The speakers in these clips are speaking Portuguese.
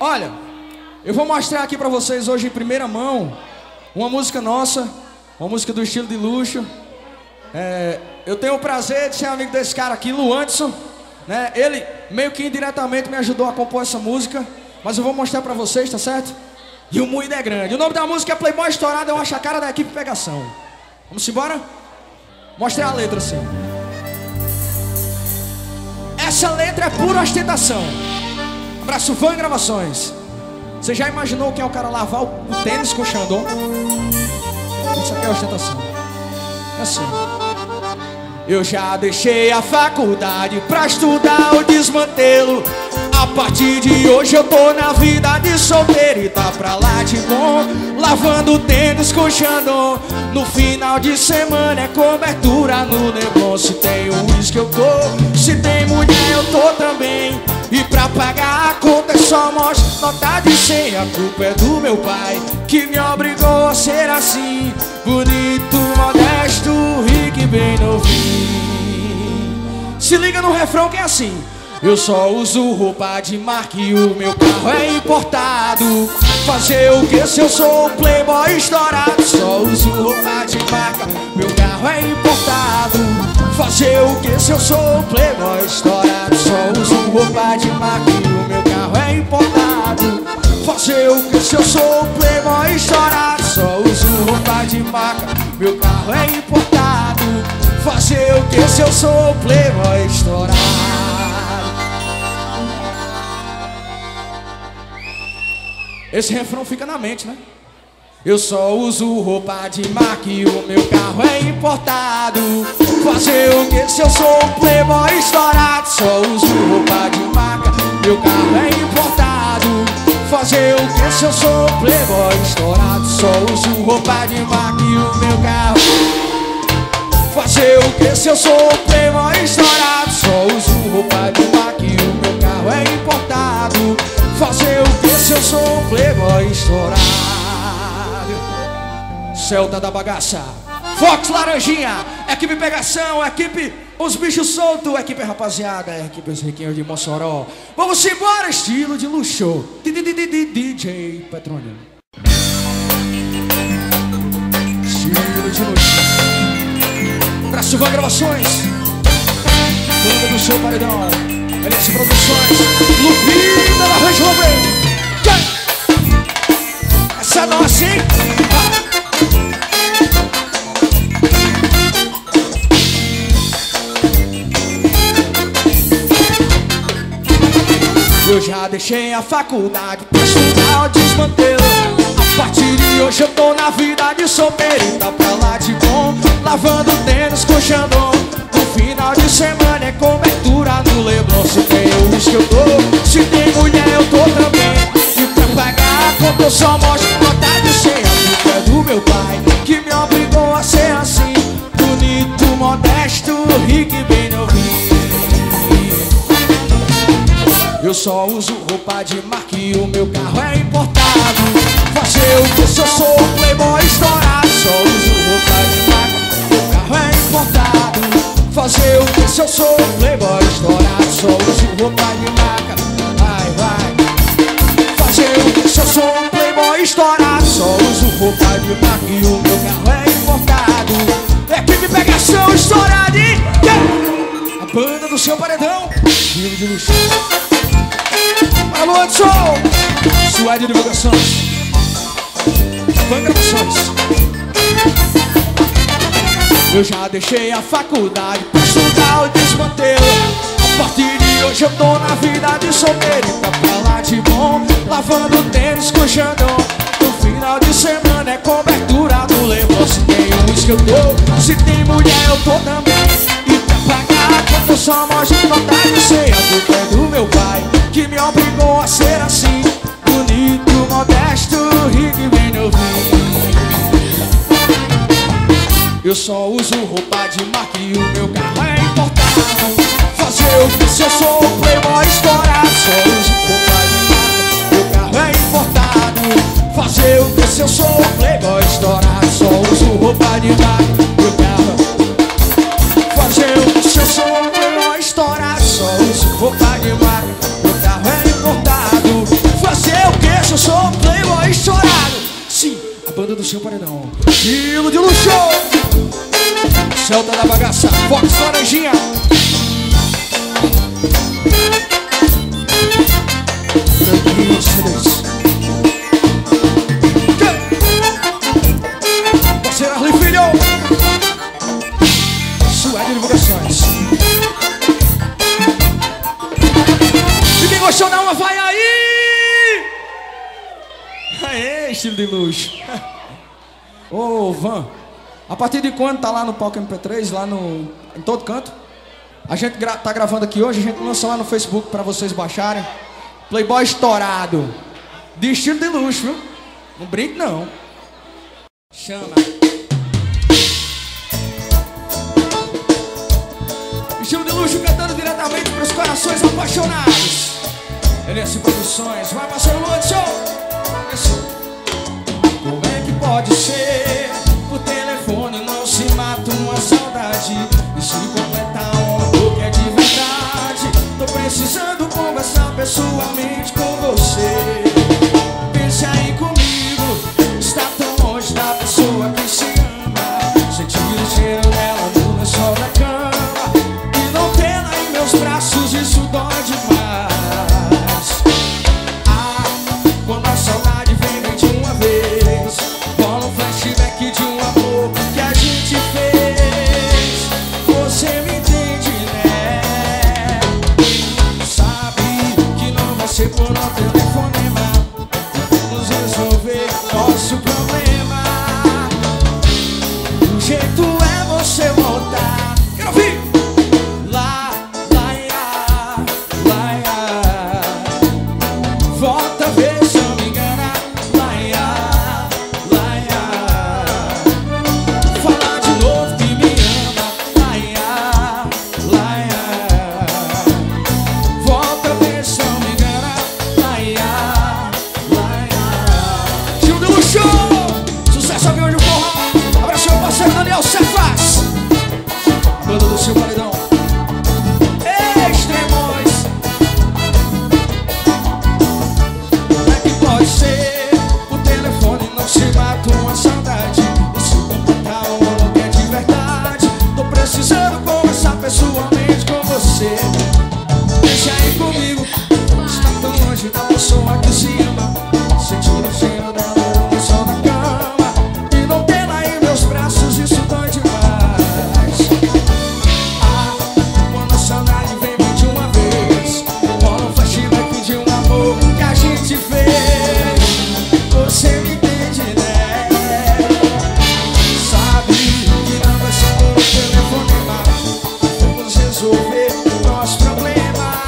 Olha, eu vou mostrar aqui pra vocês hoje em primeira mão uma música nossa, uma música do estilo de luxo. Eu tenho o prazer de ser amigo desse cara aqui, Luanderson, né? Ele meio que indiretamente me ajudou a compor essa música, mas eu vou mostrar pra vocês, tá certo? E o moído é grande. O nome da música é Playboy Estourado, eu acho a cara da equipe Pegação. Vamos embora? Mostrei a letra assim. Essa letra é pura ostentação. Abraço Van Gravações. Você já imaginou que é o cara lavar o tênis com o Xandão? Isso aqui é ostentação. É assim. Eu já deixei a faculdade pra estudar o desmantelo. A partir de hoje eu tô na vida de solteiro e tá pra lá de bom, lavando tênis com Xandão. No final de semana é cobertura no Leblon. Se tem uísque eu tô, se tem mulher eu tô também. E pra pagar a conta é só mostra nota de 100. A culpa é do meu pai, que me obrigou a ser assim. Bonito, modesto, rico e bem novinho. Se liga no refrão que é assim. Eu só uso roupa de marca e o meu carro é importado. Fazer o que se eu sou um playboy estourado? Só uso roupa de marca, meu carro é importado. Fazer o que se eu sou um playboy estourado? Só uso roupa de marca e o meu carro é importado. Fazer o que se eu sou um playboy estourado? Só uso roupa de marca, meu carro é importado. Fazer o que se eu sou um playboy estourado? Esse refrão fica na mente, né? Eu só uso roupa de marca e o meu carro é importado. Fazer o que se eu sou um playboy estourado? Só uso roupa de marca, meu carro é importado. Fazer o que se eu sou um playboy estourado? Só uso roupa de marca e o meu carro. Fazer o que se eu sou um playboy estourado? Só uso roupa de marca e o meu carro é importado. Fazer o que se eu sou um playboy estourado? Celta da bagaça, Fox Laranjinha, equipe Pegação, equipe Os Bichos Soltos, equipe Rapaziada, equipe Os Riquinhos de Mossoró. Vamos embora, estilo de luxo, DJ Petrônio. Estilo de luxo. Abraço Van Gravações, banda do seu paredão, LS Produções, Lupita da Range Rover. Essa é nossa, hein? Eu já deixei a faculdade pra estudar o desmantelo. A partir de hoje eu tô na vida de solteiro e tá pra lá de bom, lavando tênis com Xandão. No final de semana é cobertura no Leblon. Se tem uísque eu tô, se tem mulher eu tô também. E pra pagar a conta eu só mostro nota de 100. A culpa é do meu pai, que me obrigou a ser assim. Bonito, modesto, rico e bem novinho. Eu só uso roupa de marca e o meu carro é importado. Fazer o que se eu sou um playboy estourado? Só uso roupa de marca, meu carro é importado. Fazer o que se eu sou um playboy estourado? Só uso roupa de marca, vai, vai. Fazer o que se eu sou um playboy estourado? Só uso roupa de marca e o meu carro é importado. Equipe Pegação estourada, hein? A banda do seu paredão, estilo de luxo. Alô, Edson! Suede Divulgações, Van Gravações. Eu já deixei a faculdade pra estudar o desmantelo. A partir de hoje eu tô na vida de solteiro e tá pra lá de bom, lavando tênis com Xandão. No final de semana é cobertura no Leblon. Se tem uísque eu tô, se tem mulher eu tô também. E pra pagar a conta eu só mostro nota de 100. A culpa é do meu pai, que me obrigou a ser assim. Bonito, modesto, rico e bem novinho. Eu só uso roupa de marca e o meu carro é importado. Fazer o que se eu sou um playboy estourado? Só uso roupa de marca, meu carro é importado. Fazer o que se eu sou um playboy estourado? Só uso roupa de marca, meu carro. Fazer o que se eu sou um playboy estourado? Só uso roupa de marca, meu carro é importado. Fazer banda do seu paredão. Estilo de luxo. Celta da bagaça, Fox Laranjinha. Parceiro Arli Filho. Suede Divulgações. E quem gostou da uma vai aí. Aê, estilo de luxo. Ô, Van, a partir de quando tá lá no palco MP3, lá em todo canto? A gente tá gravando aqui hoje, a gente lança lá no Facebook pra vocês baixarem. Playboy estourado, de estilo de luxo, viu? Não brinque não. Chama. Estilo de luxo cantando diretamente pros corações apaixonados. LS Produções, vai passar o Hudson. Como é que pode ser? Por telefone não se mata uma saudade e se completar um amor que é de verdade. Tô precisando conversar pessoalmente com você. Pense aí comigo, está tão longe da pessoa que se ama. Sentir o cheiro dela no lençol da cama e não tê-la em meus braços, isso dói demais. Ah, quando a saudade vem de uma vez, rola um flashback de um amor que a gente fez. Você me entende, né? Sabe que não vai ser por um telefonema vamos resolver nosso problema. O jeito é você voltar. Quero ouvir! Lá, lá, lá, lá. Volta, vê se eu me engana. Lá, lá, lá. Fala de novo que me ama. Lá, lá, lá. Volta, vê se eu me engana. Lá, lá, lá. Estilo de luxo! Sucesso aqui hoje o forró. Abraço meu parceiro Daniel Cefas. Banda do seu paredão. Extremos. Como é que pode ser? O telefone não se mata uma saudade e se completar um amor que é de verdade. Tô precisando conversar pessoalmente com você. Deixa aí comigo, está tão longe da pessoa que se ama. Sentir o cheiro dela no sol da cama e não tê-la em meus braços, isso dói demais. Ah, quando a saudade vem de uma vez, rola um flashback de um amor que a gente fez. Você me entende, né? Sabe que não vai ser por telefonema vamos resolver nosso problema.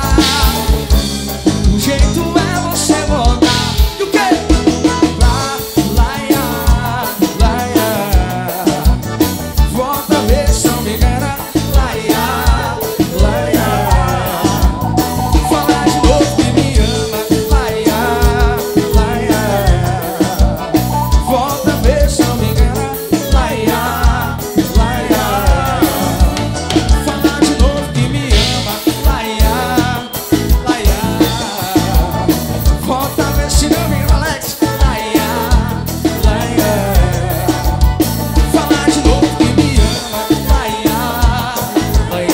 O jeito é você voltar. E o quê? Lá, lá, lá, volta, vê se não me engana. Lá, lá, fala de novo que me ama. Lá, lá, volta, vê se não me engana. Lá, lá, fala de novo que me ama. Lá, lá, volta, vê se não me engana, Alex. Lá, fala de novo que me ama. Lá,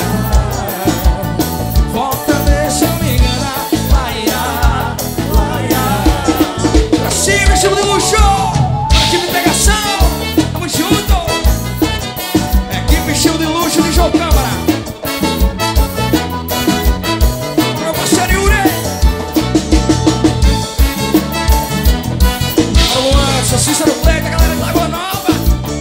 volta, vê se não me engana. Lá, pra cima, estilo de luxo. Equipe Pegação, tamo junto. Equipe estilo de luxo de João Câmara. Meu parceiro Yuri. Alô, Anderson, Cícero Pleita, galera de Lagoa Nova.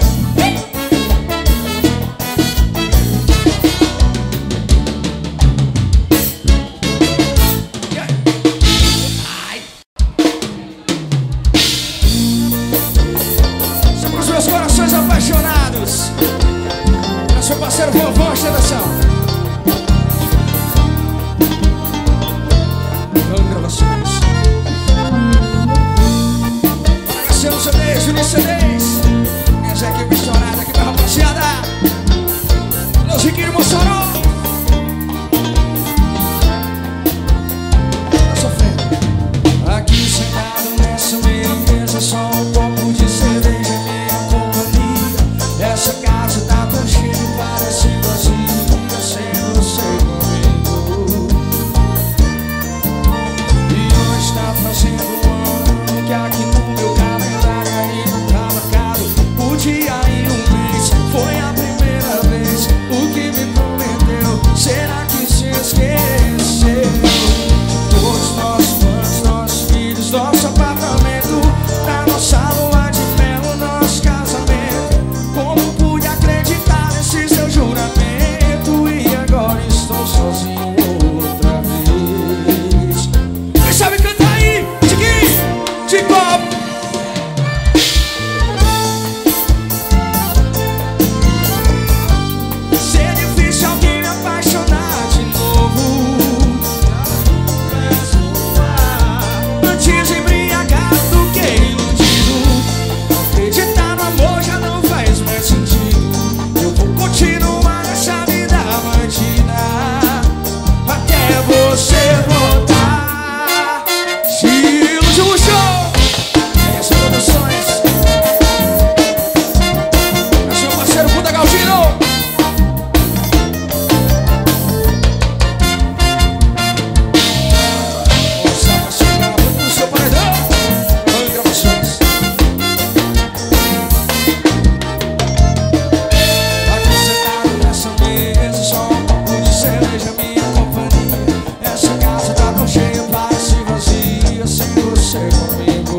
E aí? Ai. São pros meus corações apaixonados. Pra seu parceiro Vovô, ostentação. Vamos gravações. Agradecendo o CDs, Juninho CDs. Minhas equipes estouradas aqui pra rapaziada. Meus Riquinho Mossoró. Tá sofrendo. Aqui sentado nessa meia mesa, só um copo de cerveja. nosso apartamento, na nossa lua de mel, nosso casamento. Como pude acreditar nesse seu juramento? E agora estou sozinho outra vez. Quem sabe cantar aí? De pop. Ser difícil alguém me apaixonar de novo. Antes embriagado do que iludido. Acreditar no amor já não faz mais sentido. Eu vou continuar nessa vida bandida até você voltar. Estilo de luxo. As produções. É seu parceiro Buda Galdino. Nossa, pra chegar muito no seu paredão. Vamos gravações. Aqui sentado nessa mesa, só um copo de cerveja, minha companhia. Essa casa tá tão cheia, parece vazia sem você comigo.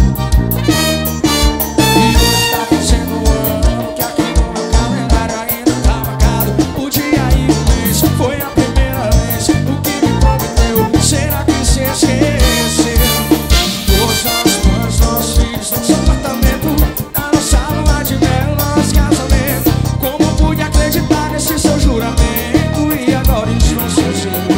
E hoje tá fazendo um ano que aqui no meu calendário ainda tá marcado o dia e o mês. Foi a primeira vez o que me prometeu. Será que se esqueceu? Os nossos pais, nossos filhos, nosso apartamento, na nossa lua de mel, nosso casamento. Como pude acreditar nesse seu juramento? E agora estou sozinho.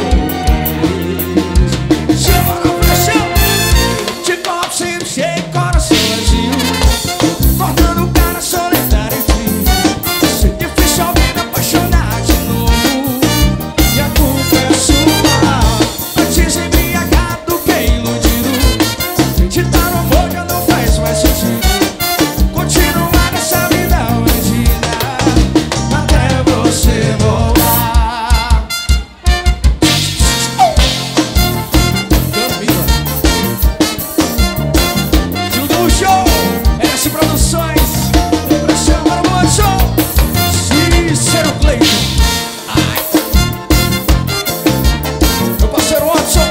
Chama na pressão, de copo sempre cheio, coração vazio. Cortando o cara solitário e frio. Ser difícil alguém me apaixonar de novo. E a culpa é sua. Antes embriagado do que iludido. Acreditar no amor já não faz mais sentido. Continuar nessa vida bandida até você voltar. Gambira. Tudo no show. S Produções. Pressão para o Boa Show. Cícero Cleiton. Ai. Meu parceiro Watson.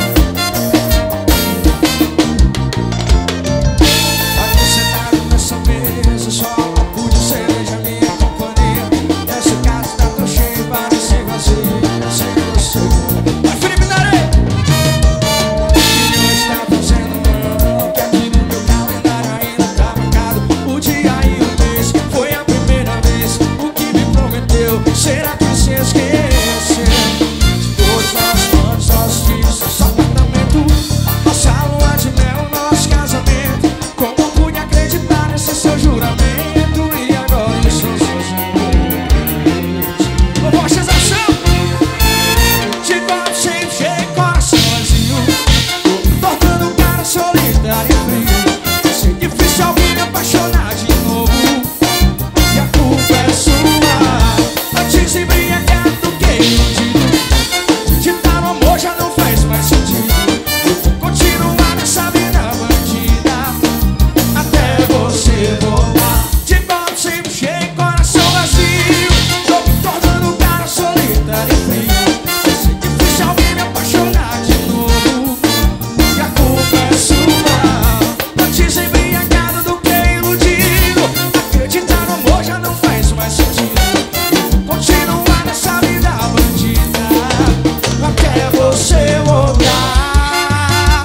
Aqui sentado nessa mesa, só um copo de cerveja, minha companhia. Essa casa tá tão cheia, parece vazia sem você. Vai, Felipe Nare! E hoje tá fazendo um ano que aqui no meu calendário ainda tá marcado o dia e o mês. Foi a primeira vez o que me prometeu. Será que se esqueceu? Todos nós planos, nossos filhos, nosso apartamento, nossa lua de mel, nosso casamento. Como pude acreditar nesse seu juramento? E agora estou sozinho. Robotização. De copo sempre cheio, coração vazio. Tortando o cara solitário e frio. Ser difícil alguém me apaixonar de novo. E a culpa é sua. Antes embriagado do que iludido. Acreditar no amor já não faz mais sentido. Eu vou continuar nessa vida bandida até você voltar. De copo sempre cheio, coração vazio. Tô me tornando um cara solitário e frio. Ser difícil alguém me apaixonar de novo. E a culpa é sua. Antes embriagado do que iludido. Acreditar no amor já não faz mais sentido. Eu vou continuar nessa vida bandida até você voltar.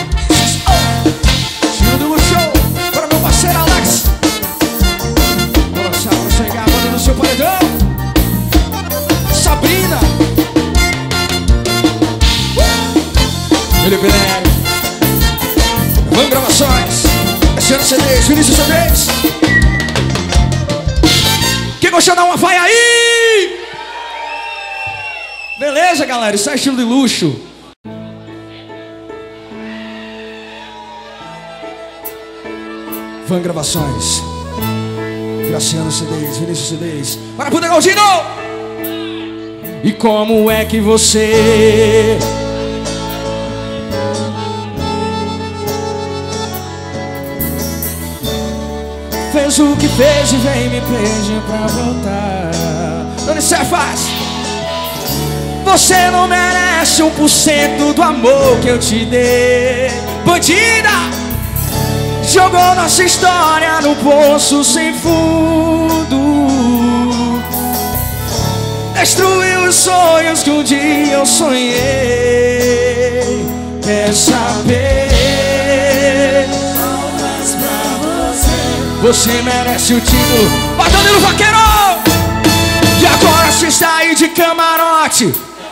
Giro do show para meu parceiro Alex. Vou lançar pra chegar a banda do seu paredão. Sabrina. Felipe Neri. Vamos gravações. Esse CDs, Vinícius CDs. Quem gostou, dá uma vai aí. Beleza, galera? Isso é estilo de luxo. Van Gravações. Graciano CDs, Vinícius CDs. Para Buda Galdino. E como é que você fez o que fez e vem me pedir pra voltar? Dona Cefas, você não merece 1% do amor que eu te dei. Bandido! Jogou nossa história no poço sem fundo, destruiu os sonhos que um dia eu sonhei. Quer saber? Você merece o título. Vai, Danilo Vaqueiro! E agora se sair de camarote,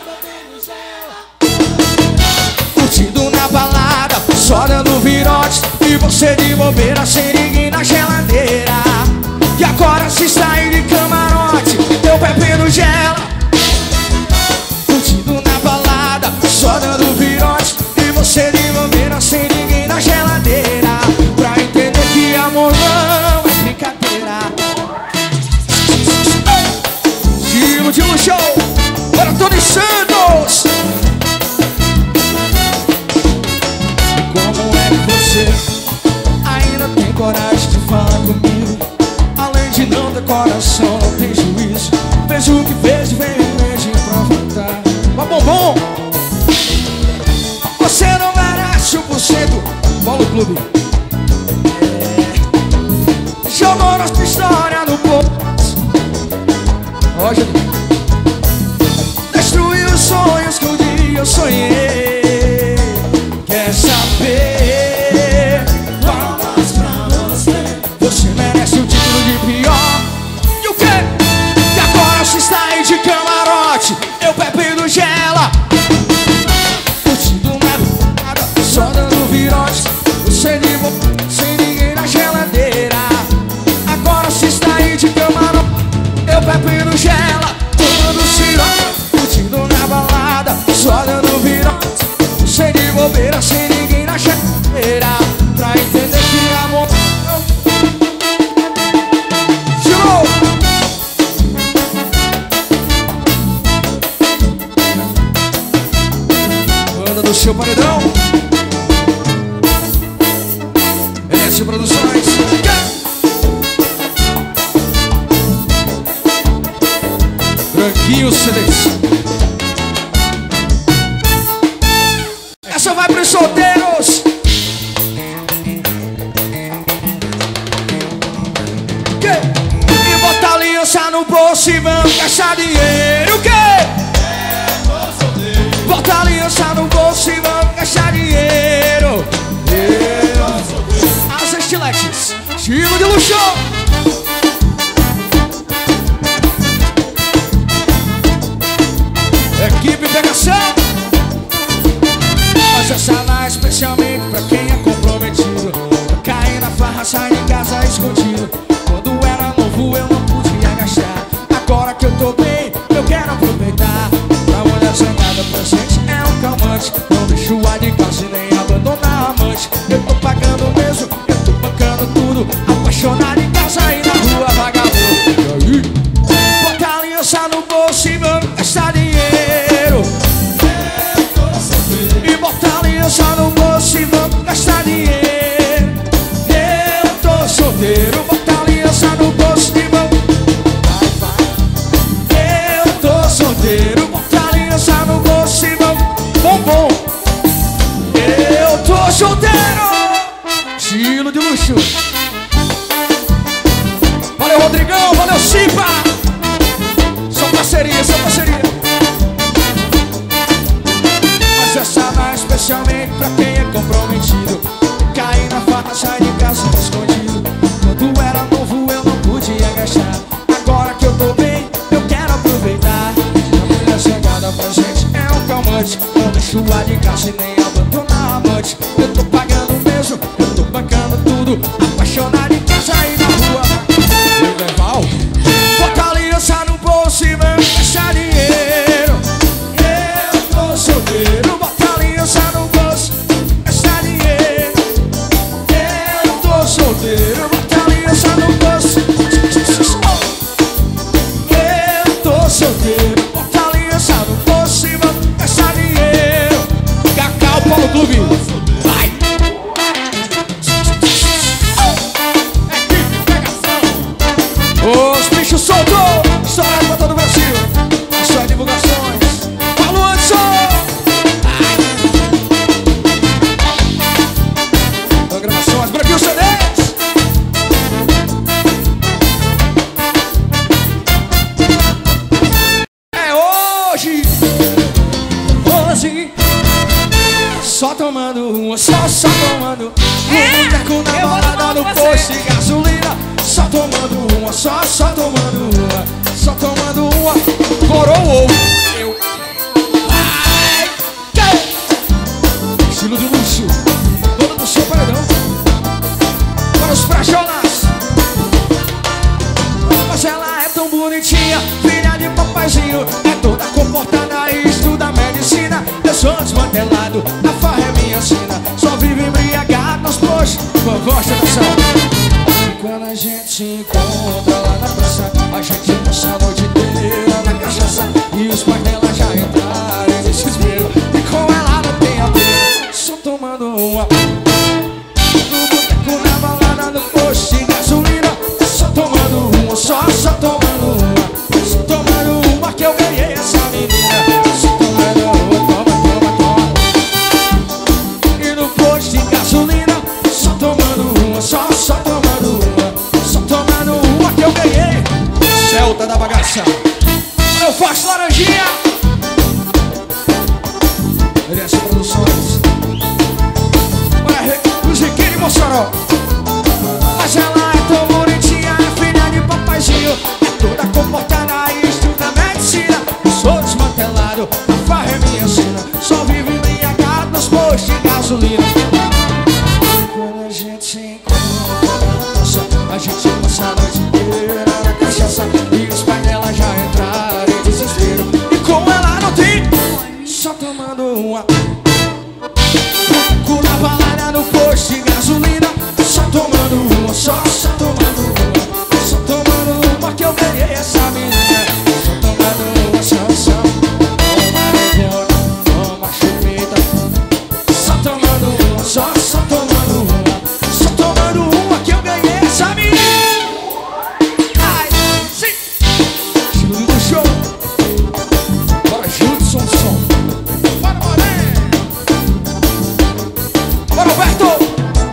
curtindo na balada, só dando virote, e você de bobeira sem ninguém na geladeira. E agora se sair de camarote, teu bebendo gela, curtindo na balada, só dando virote, e você de bobeira sem ninguém na geladeira. Pra entender que amor não é brincadeira. Estilo de luxo, para Tony Santos. Como é que você ainda tem coragem de falar comigo? Além de não ter coração, não tem juízo. Fez o que fez e veio em vez de aproveitar. Mas bombom, você não merece 1%. Bola Clube. Jogou nossa história no poço. Roger. Destruiu os sonhos que um dia eu sonhei. Quer saber? Palmas pra você. Você merece o título de pior. E o quê? E agora se está aí de camarote, eu bebendo gela, curtindo na balada, só dando virote, você de boa, sem ninguém na geladeira. Agora se está aí de camarote, eu bebendo gela, tomando cirote, curtindo na balada, só dando virote, você de bobeira, sem ninguém na geladeira. Pra entender que amor girou. Banda do seu paredão, S Produções. Branquinho CDs. Essa vai pros solteiros. Que? E botar aliança no bolso e vamos gastar dinheiro. Que? Bota aliança no bolso e vamos gastar dinheiro. As estiletes, estilo de luxo. Equipe pegação. Mas essa lá é especialmente pra quem é comprometido. Pra cair na farra, sai de casa escondido. Quando era novo eu não podia gastar. Agora que eu tô bem, eu quero aproveitar. Pra mulher zangada pra gente é um calmante. Não deixo a de casa e nem abandonar a amante. Eu tô pagando mesmo, eu tô bancando tudo. Apaixonado em casa e na rua vagabundo. E aí? Bota a aliança no bolso e vamos gastar dinheiro. E bota a aliança no bolso e vamos gastar dinheiro. Eu tô solteiro. Bota a aliança no bolso e vamos. Eu tô solteiro. Bota a aliança no bolso e vamos. Bombom. Eu tô solteiro. Estilo de luxo. Valeu, Rodrigão. Valeu, Cipa. Só parceria, só parceria. Mas essa não é especialmente pra quem é comprometido. Cair na farra, sai de casa escondido. Quando era novo eu não podia gastar. Agora que eu tô bem, eu quero aproveitar. A mulher chegada pra gente é um calmante. Não deixo a de casa e nem abandonar a amante. Eu tô pagando mesmo, eu tô bancando tudo. Apaixonado em casa e na rua. Leval. Bota a aliança no bolso e vamos gastar dinheiro. Eu tô solteiro. Bota a aliança no bolso, gastar dinheiro. Eu tô solteiro. Bota a aliança no bolso. Eu tô solteiro. Bota a aliança no bolso e vamos gastar dinheiro. Cacau Polo Clube. Vai! Os bichos soltos, estourado pra todo o Brasil. As suas divulgações. Paulo Anderson. Programações, Brasil CDs. vovó, ostentação. E quando a gente se encontra lá na praça, a gente passa a noite inteira na cachaça. E os pais dela já entraram em desespero, e com ela não tem apelo, só tomando uma. No boteco, na balada, no posto de gasolina, só tomando uma, só tomando uma. Só tomando uma que eu ganhei essa menina. Só tomando uma, toma. E no posto de gasolina, só tomando uma, só tomando uma. Só tomando uma que eu ganhei. Celta da bagaça. Eu faço laranjinha. Merece Produções. Musiquinha de Mossoró. Mas ela é tão bonitinha, é filha de papaizinho, é toda comportada e estuda medicina. Eu sou desmantelado, a farra é minha sina, só vivo embriagado nos postos de gasolina. Quando a gente se encontra, a gente passa a noite inteira na cachaça. E os pais dela já entraram em desespero, e com ela não tem, só tomando uma. Com na balada no posto de gasolina, só tomando uma, só tomando uma. Só tomando uma que eu ganhei essa menina. Só tomando uma, só toma negona, toma chupeta. Só tomando uma, só tomando uma. Só tomando uma que eu ganhei essa menina. Ai, sim. Estilo do show. Bora junto, som. Bora, Moreno. Bora, Roberto.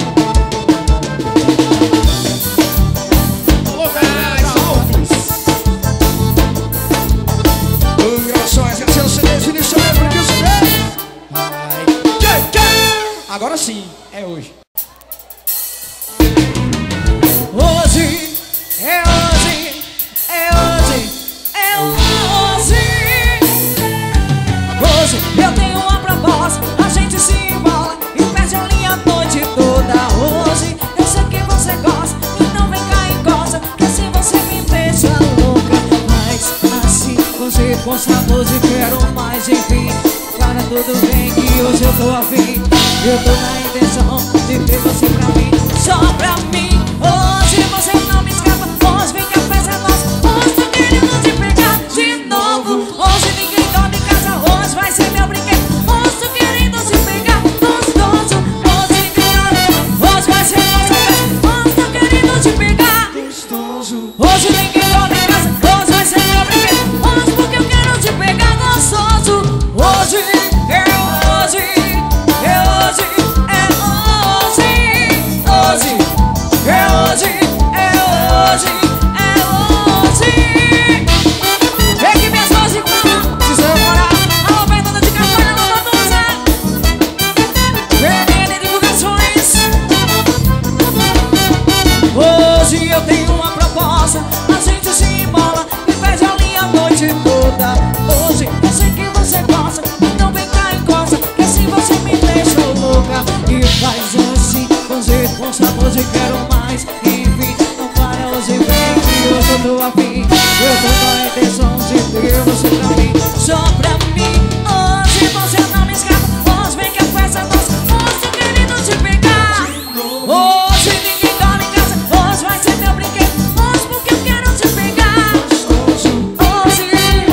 Agora sim, é hoje. Hoje, é hoje, é hoje, é hoje. Hoje eu tenho uma proposta, a gente se embola e perde a linha a noite toda. Hoje eu sei que você gosta, então vem cá e gosta, que assim você me deixa louca. Mas assim, você com sabor de quero mais, enfim. Para tudo bem que hoje eu tô afim. Eu tô na intenção de ter você pra mim, só pra mim. Hoje você não me escapa, hoje vem que a festa é nossa. Hoje tô querendo te pegar de novo. Hoje ninguém dorme em casa, hoje vai ser meu brinquedo. Hoje tô querendo te pegar gostoso. Hoje ninguém dorme, hoje vai ser nossa festa. Hoje tô querendo te pegar gostoso. Hoje ninguém dorme em casa, hoje vai ser meu brinquedo. Hoje porque eu quero te pegar gostoso. Hoje é hoje, é hoje, é hoje. Hoje é hoje, é hoje, é hoje. É que minhas mãos de fama, se eu morar, alô, Fernanda de Campanha, não vou usar. Veneno em divulgações. Hoje eu tenho uma proposta, a gente se embola e perde a linha a noite toda. Hoje eu sei que você gosta, então vem cá e encosta, que assim você me deixa louca. E faz assim, com sabor de quero mais, enfim. Não para hoje, vem que hoje eu tô afim. Eu tô com a intenção de ter você pra mim, só pra mim. Hoje você não me escapa, hoje vem que a festa é nossa. Hoje tô querendo te pegar. Hoje ninguém dorme em casa, hoje vai ser meu brinquedo. Hoje porque eu quero te pegar. Hoje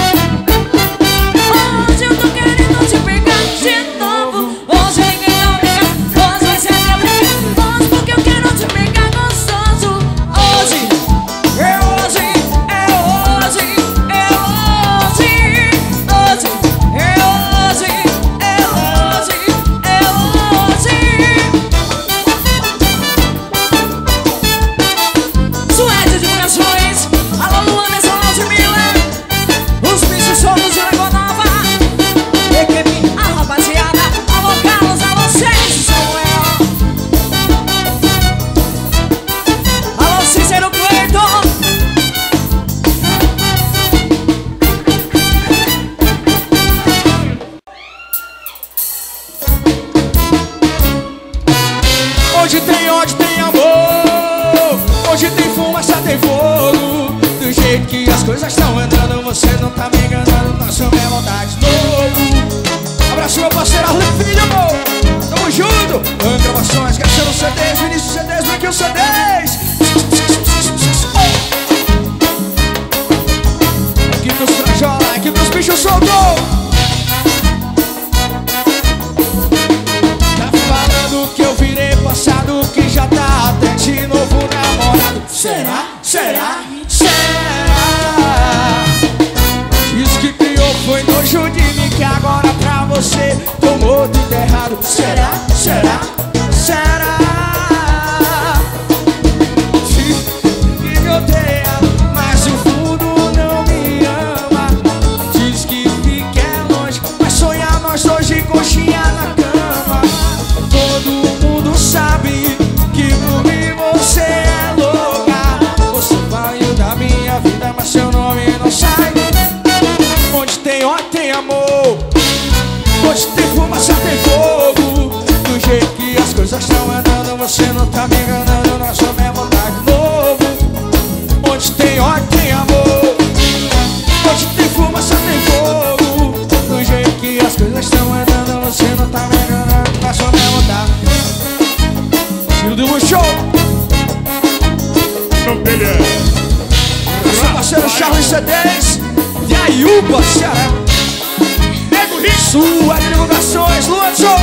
eu tô querendo te pegar de novo. Hoje ninguém dorme em casa, hoje vai ser meu brinquedo. Hoje porque eu quero te pegar gostoso. Hoje é hoje, é hoje, é hoje. Hoje é hoje, é hoje, é hoje. Suede Divulgações, alô Luana, São Ludmilla, os bichos soltos de Lagoa Nova, equipe, a rapaziada, alô Carlos, alô Sérgio Samuel, alô Cícero Cleiton. Onde tem ódio, tem amor. Onde tem fumaça, tem fogo. Do jeito que as coisas estão andando, você não tá me enganando. Nós somos vontade de novo. Abraço meu parceiro Arlindo Filho, amor. Tamo junto. Gravações, gastando CDs, Vinícius CD. aqui os CDs. Equipe dos Frajola, equipe dos bichos soltos. Tá falando que eu virei passado, que já tá até de novo namorado. Será? Será? Será? Diz que criou foi nojo de mim, que agora pra você tomou tudo errado. Será? Será? Será? Diz que me odeia, mas no fundo não me ama. Diz que fica longe, mas sonha nós dois de conchinha na cama. Todo mundo sabe que por mim você é louca. Você vai da minha vida, mas seu nome não sai. Onde tem ódio tem amor, onde tem fumaça tem fogo. Do jeito que as coisas estão andando, você não tá me enganando, nós vamos é voltar de novo. Onde tem ódio tem amor, onde tem fumaça tem fogo. Do jeito que as coisas estão andando, você não tá me enganando, nós vamos é voltar. Tiro do show. Nosso parceiro Charles CDs e Ayuba, Ceará. Sua divulgações, Luan Show.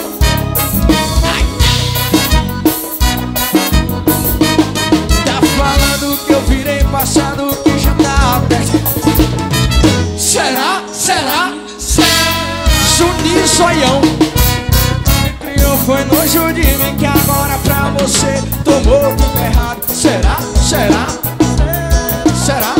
Tá falando que eu virei passado, que já tá perto. Será? Será? Será? Juninho Zoião. Criou foi nojo de mim, que agora pra você tomou tudo errado. Será? Será? Será?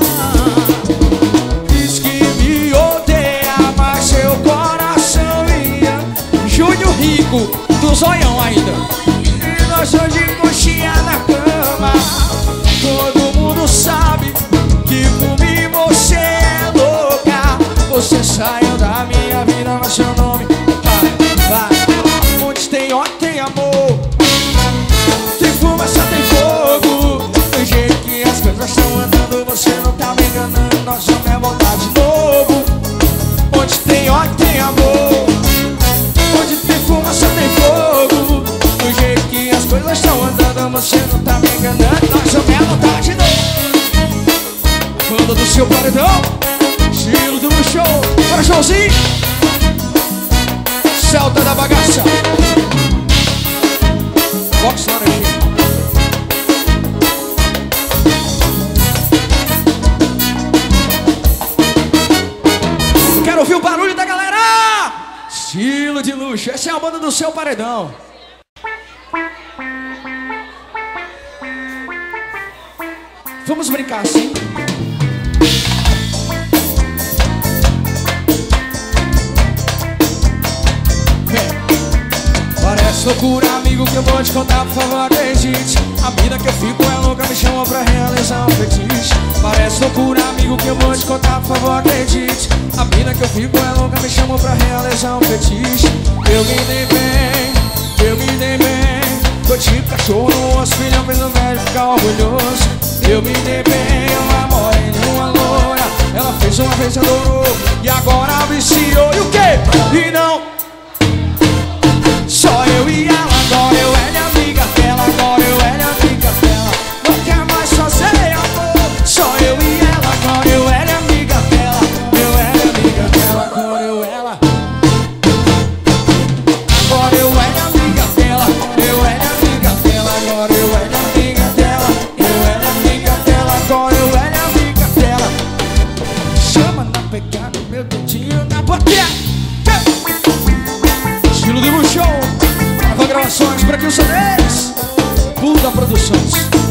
Diz que me odeia, mas seu coração ia. Júnior Rico, do Zoião ainda. E nós dois de conchinha na cama. Todo mundo sabe que por mim você é louca. Você saiu da minha vida, mas seu nome vai, vai. Onde tem ódio tem amor, tem fumaça tem fogo. Do jeito que as coisas estão andando, você não tá me enganando, nós vamos é voltar de novo. Onde tem ódio tem amor, onde tem fumaça tem fogo. Do jeito que as coisas estão andando, você não tá me enganando, nós vamos é voltar de novo. Banda do seu paredão, estilo do show. Bora, showzinho. Celta da bagaça. Box laranjinha. Quero ouvir o barulho da galera. Estilo de luxo. Essa é a banda do seu paredão. Vamos brincar assim. Parece loucura, amigo, que eu vou te contar, por favor, acredite. A vida que eu fico é louca, me chama pra realizar um fetiche. Parece loucura, amigo, que eu vou te contar, por favor, acredite. A vida que eu fico é louca, me chama pra realizar um fetiche. Eu me dei bem, eu me dei bem. Tô tipo cachorro no osso, filhão, fez o velho ficar orgulhoso. Eu me dei bem, uma morena e uma loura. Ela fez uma vez, adorou, e agora viciou. E o quê? E não só eu e ela, agora eu era amiga dela, agora eu era amiga dela. Não quer mais fazer amor. Só eu e ela, agora eu era amiga dela, eu era amiga dela, agora eu era. Agora eu era amiga dela, eu era amiga dela, agora eu era amiga dela, eu era amiga dela, agora eu era amiga dela. Chama na pegada, meu dedinho na boquinha. Estilo de luxo. Gravações por aqui os CDs. Buda Produções.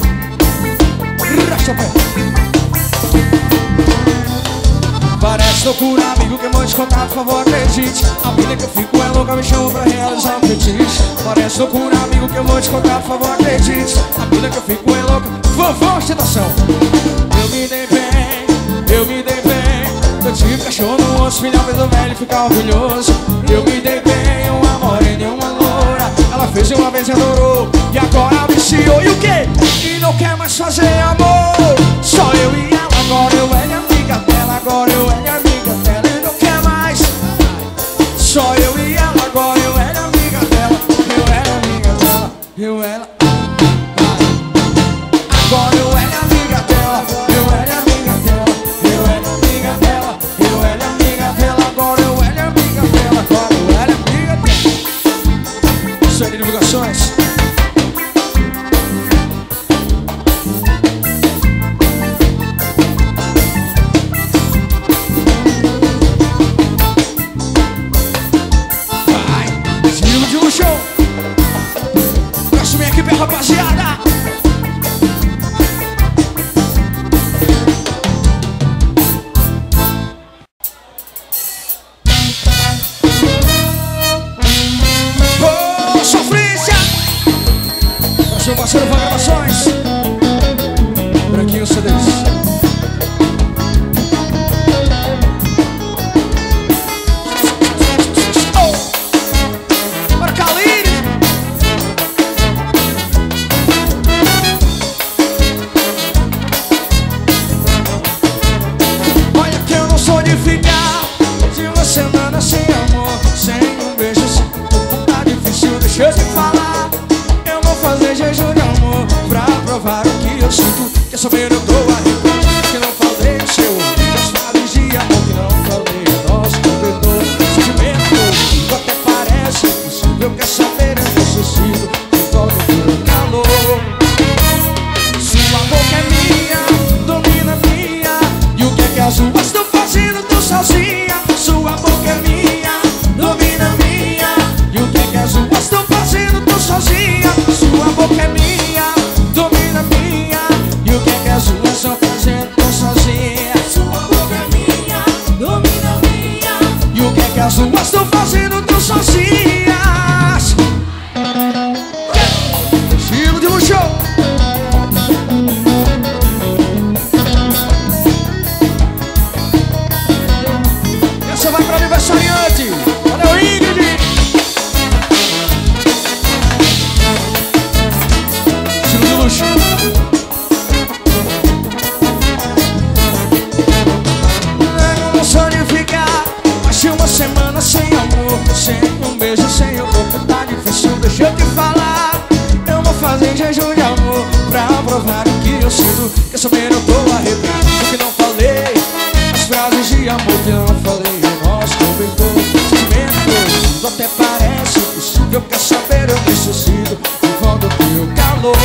Parece loucura, amigo, que eu vou te contar, por favor, acredite. A vida que eu fico é louca, me chama pra realizar um fetiche. Parece loucura, amigo, que eu vou te contar, por favor, acredite. A vida que eu fico é louca. Vovó, ostentação. Eu me dei bem, eu me dei bem. Eu tive cachorro no osso, filhão, fez o velho ficar orgulhoso. Eu me dei bem, uma morena e uma loura. Ela fez uma vez e adorou, e agora viciou. E o quê? E não quer mais fazer amor. Só eu e ela, agora eu era amiga dela, agora eu era amiga dela. E não quer mais. Só eu e ela, agora eu era amiga dela, eu era amiga dela, eu era. Estilo de luxo. Abraço minha equipe, rapaziada. Meu parceiro Van Gravações, Branquinho CDs. Para Caliri. Olha que eu não sou de ficar de uma semana sem amor, sem um beijo, tá difícil, deixa eu te falar. Fazer jejum de amor pra provar o que eu sinto. Quer saber, eu tô arrependido que não falei o seu ouvido. As frases de amor que não falei, nosso cobertor, sentimento, até parece impossível. Quer saber, eu necessito de volta pro calor. Sua boca é minha, domina minha. E o que é que as ruas estão fazendo? Tô sozinha. Sua boca é minha, domina minha. E o que é que as ruas estão fazendo? Tô sozinha. Sua boca é minha, domina minha. E o que é que as ruas estão fazendo? Tô sozinha. Sua boca é minha, domina minha. E o que é que as ruas estão fazendo? Tô sozinhas. Estilo de luxo. Essa vai pra aniversariante. Valeu, Ingrid. Eu não sou de ficar mais de uma semana sem amor, sem um beijo, sem o corpo, tá difícil, deixa eu te falar. Eu vou fazer jejum de amor pra provar o que eu sinto. Quer saber, eu tô arrependido que não falei as frases de amor que não falei. O nosso cobertor, sentimento, até parece impossível. Quer saber, eu necessito de volta do teu calor.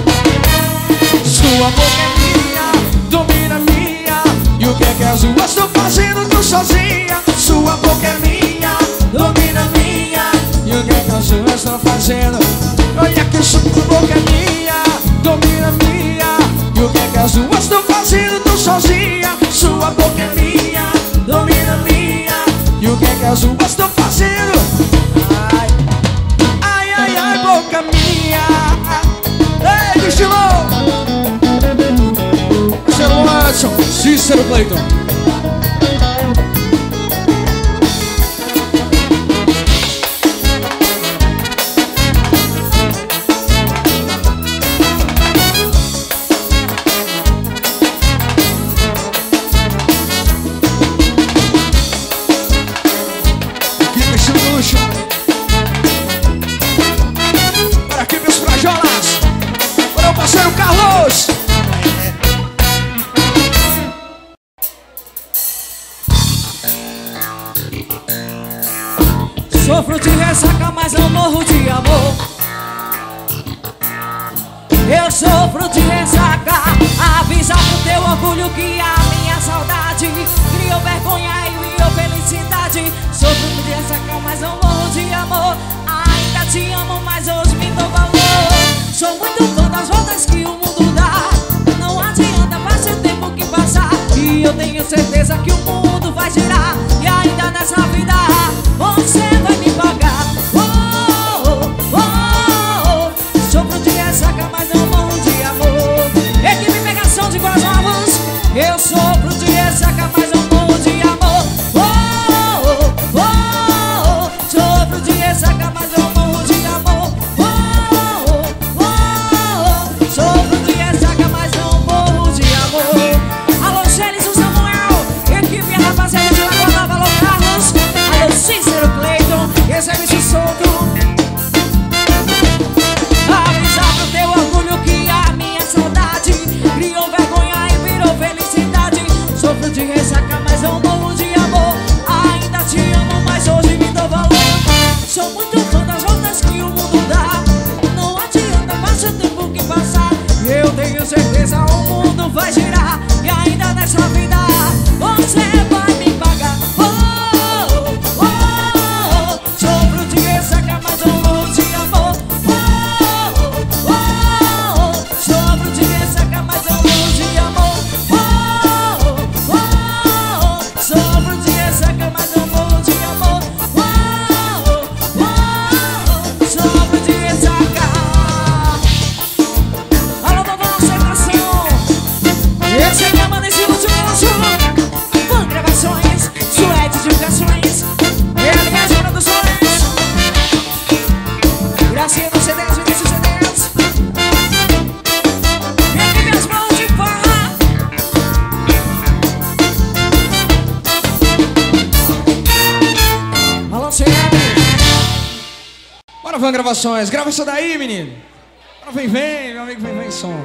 Sua boca é minha, domina minha. E o que é que as ruas estão fazendo? Tô sozinha. Sua boca é minha, domina minha. E o que é que as ruas estão fazendo? Olha que sua boca é minha, domina minha. E o que é que as ruas estão fazendo? Tô sozinha. Sua boca é minha, domina minha. E o que é que as ruas estão fazendo? Ai, ai, ai, ai, boca minha. Ei, destilou! Cícero Cleiton. Aqui mexendo no luxo. Para aqui meus frajolas. Para o parceiro Carlos. Sofro de ressaca, mas não morro de amor. Eu sofro de ressaca. Avisa pro teu orgulho que a minha saudade criou vergonha e criou felicidade. Sofro de ressaca, mas não morro de amor. Ainda te amo, mas hoje me dou valor. Sou muito fã das voltas que o mundo dá. Não adianta, faz o tempo que passar. E eu tenho certeza que o mundo vai girar. E ainda nessa vida você vai me pagar. Oh, oh, oh, oh. Sofro de ressaca, mas não morro de amor. Equipe Pegação de Guarujá. Eu sofro de ressaca, mas não morro de amor. Oh, oh, oh, oh. Sofro de ressaca, mas não morro de amor. Oh, oh, oh, oh. Sofro de ressaca, mas não morro de amor. Alô, Gênesis, o Samuel. Equipe rapaziada de Lagoa, alô, Carlos. Alô, Cícero Cleiton. Esse é bicho solto. Avisar pro teu orgulho que a minha saudade criou vergonha e virou felicidade. Sofro de ressaca, mas não morro de amor. Ainda te amo, mas hoje me dou valor. Sou muito fã das voltas que o mundo dá. Não adianta, passa o tempo que passar. E eu tenho certeza o mundo vai girar. E ainda nessa vida você vai me pagar. Oh, oh, oh, oh. Sofro de ressaca, mas não Van Gravações. Grava isso daí, menino. Vem, meu amigo, vem, som.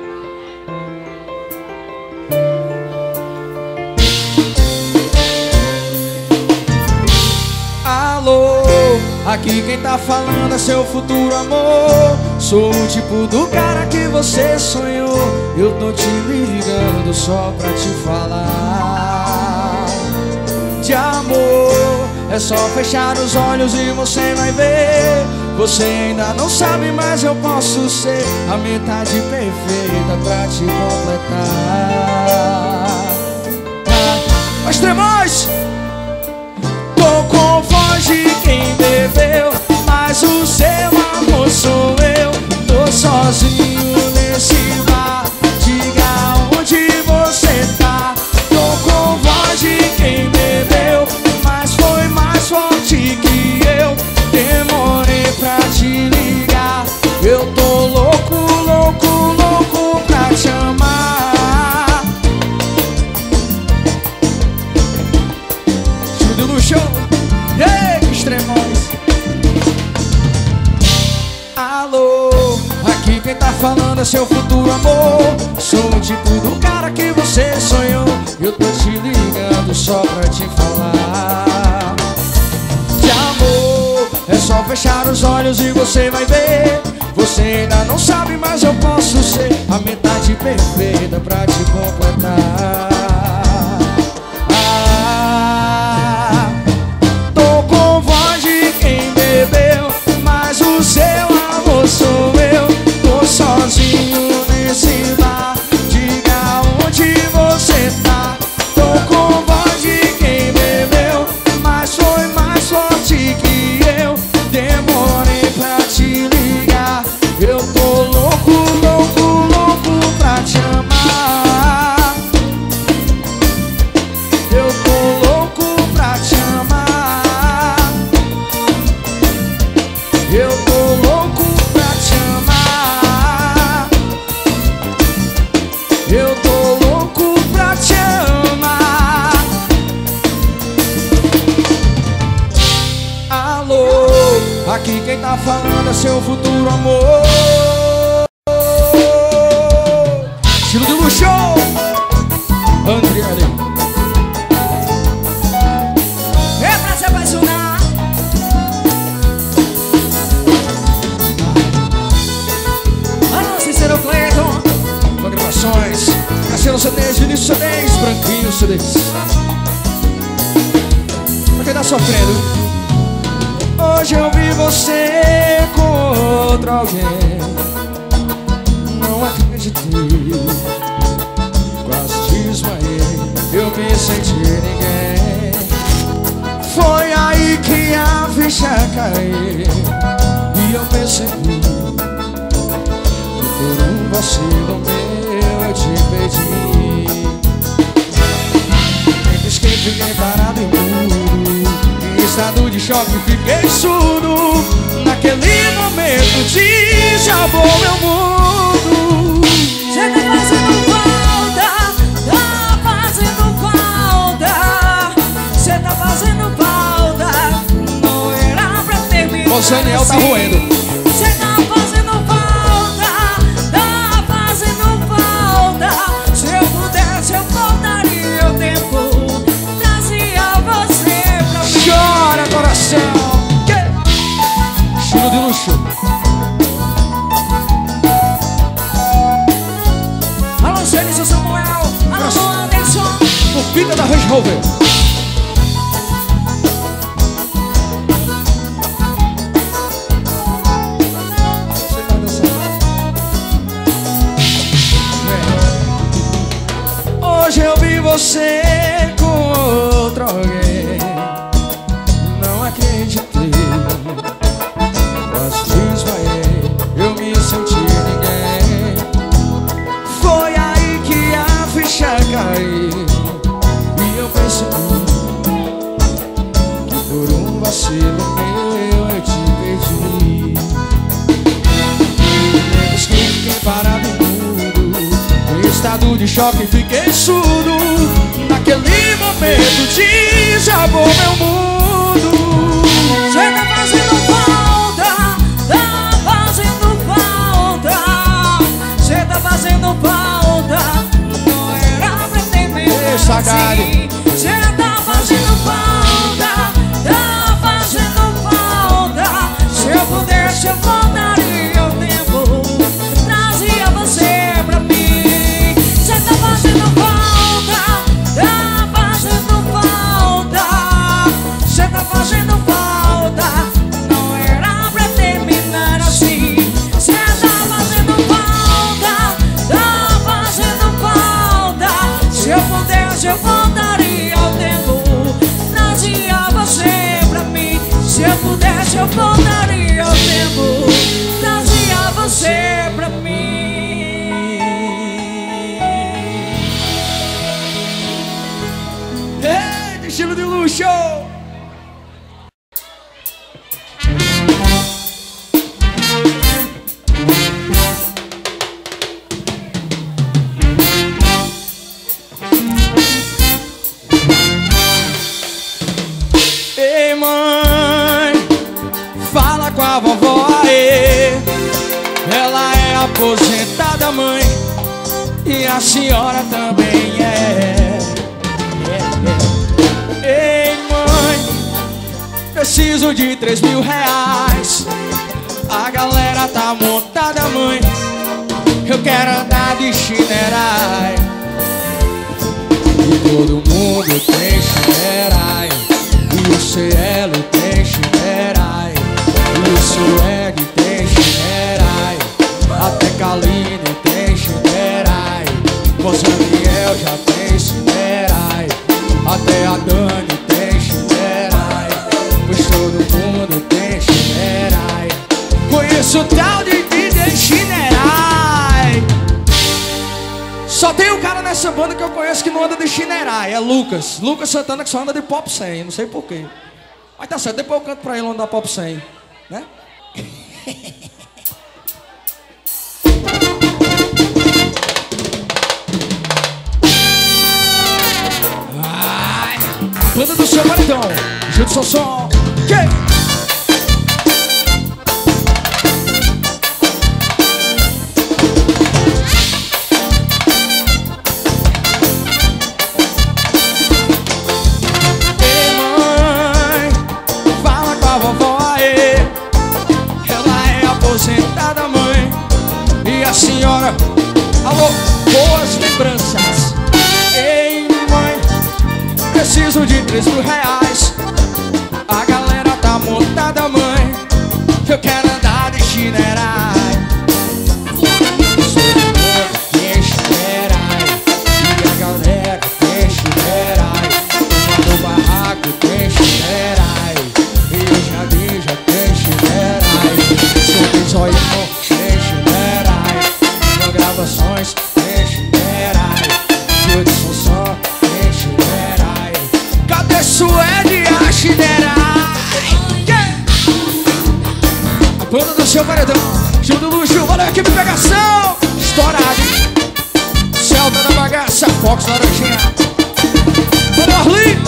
Alô, aqui quem tá falando é seu futuro amor. Sou o tipo do cara que você sonhou. Eu tô te ligando só pra te falar de amor. É só fechar os olhos e você vai ver. Você ainda não sabe, mas eu posso ser a metade perfeita pra te completar. Nós temos! Tô com voz de quem bebeu, mas o seu amor sou eu. Tô sozinho nesse bar, diga onde você tá. Tô com voz de quem bebeu, mas foi mais forte que eu. Demorei pra te ligar. Eu tô louco, louco, louco pra te amar. Estúdio no show. Ei, extremões. Alô, aqui quem tá falando é seu futuro amor. Sou o tipo do cara que você sonhou. Eu tô te ligando só pra te falar de amor. É só fechar os olhos e você vai ver. Você ainda não sabe, mas eu posso ser a metade perfeita pra te completar. Tô com voz de quem bebeu, mas o seu amor sou eu. Tô sozinho nesse bar, diga onde você tá. Tô com voz de quem bebeu, mas foi mais forte que eu. Demorei pra te ligar. Eu tô louco, louco, louco pra te amar. Eu tô louco pra te amar. Eu tô louco pra te amar. Eu tô louco pra te amar. Alô, aqui quem tá falando é seu futuro amor. Estilo de luxo, Andriele. É pra se apaixonar. Alô, Cícero Cleiton. Van Gravações. Cassiano CDs, Vinícius CDs, Branquinho CDs. Pra quem tá sofrendo. Hoje eu vi você com outro alguém. Não acreditei, quase desmaiei. Eu me senti ninguém. Foi aí que a ficha caiu e eu percebi que por um vacilo meu eu te perdi. Nem pisquei, fiquei parado e mudo. Em estado de choque fiquei surdo. Naquele momento desabou meu mundo. Cê tá fazendo falta, tá fazendo falta. Cê tá fazendo falta, não era pra terminar. O Zaniel tá roendo. Cê tá fazendo falta, tá fazendo falta. Se eu pudesse eu voltaria o tempo, trazia você pra mim. Chora, coração. Estilo de luxo. Alô, Gênesis Samuel. Alô, Anderson. O pica da Range Rover. Você vai dançar. Hoje eu vi você com outro alguém. Não acreditei, quase desmaiei. Eu me senti ninguém. Foi aí que a ficha caiu e eu percebi que por um vacilo meu eu te perdi. Depois que fiquei parado e mudo, em estado de choque fiquei surdo. Naquele momento desabou meu mundo. Cê tá fazendo falta, você pra mim. Ei, estilo de luxo. Ei, mãe, fala com a vovó aí. Ela é aposentada, mãe, e a senhora também é. Ei, mãe, preciso de 3 mil reais. A galera tá montada, mãe, eu quero andar de Chinerai. E todo mundo tem Chinerai, e o CL tem Chinerai, e o Suede tem Chinerai, até Kaline tem Chinerai, José Daniel já tem Chinerai, até a Dani tem Chinerai, pois todo mundo tem Chinerai. Conheço o tal de DJ Chinerai. Só tem um cara nessa banda que eu conheço que não anda de Chinerai, é Lucas Santana, que só anda de Pop 100, não sei porquê. Mas tá certo, depois eu canto pra ele andar Pop 100, né? Ai, banda do seu maridão, Judson Som. A senhora, alô, boas lembranças. Ei, mãe, preciso de 3 mil reais. A galera tá montada, mãe, eu quero andar de Chinerai. Tem Chinerai, e a galera tem Chinerai. No barraco tem Chinerai, e o jardim já tem Chinerai. Sou de zoião, tem Chinerai. Gravações, tem Chinerai, Judson Som, tem Chinerai. Cadê Suede, a Chinerai? Yeah! A banda do seu paredão, Gil do Luxo, valeu equipe Pegação. Estourado, hein? Celta da bagaça, Fox Laranjinha. Valeu Arli.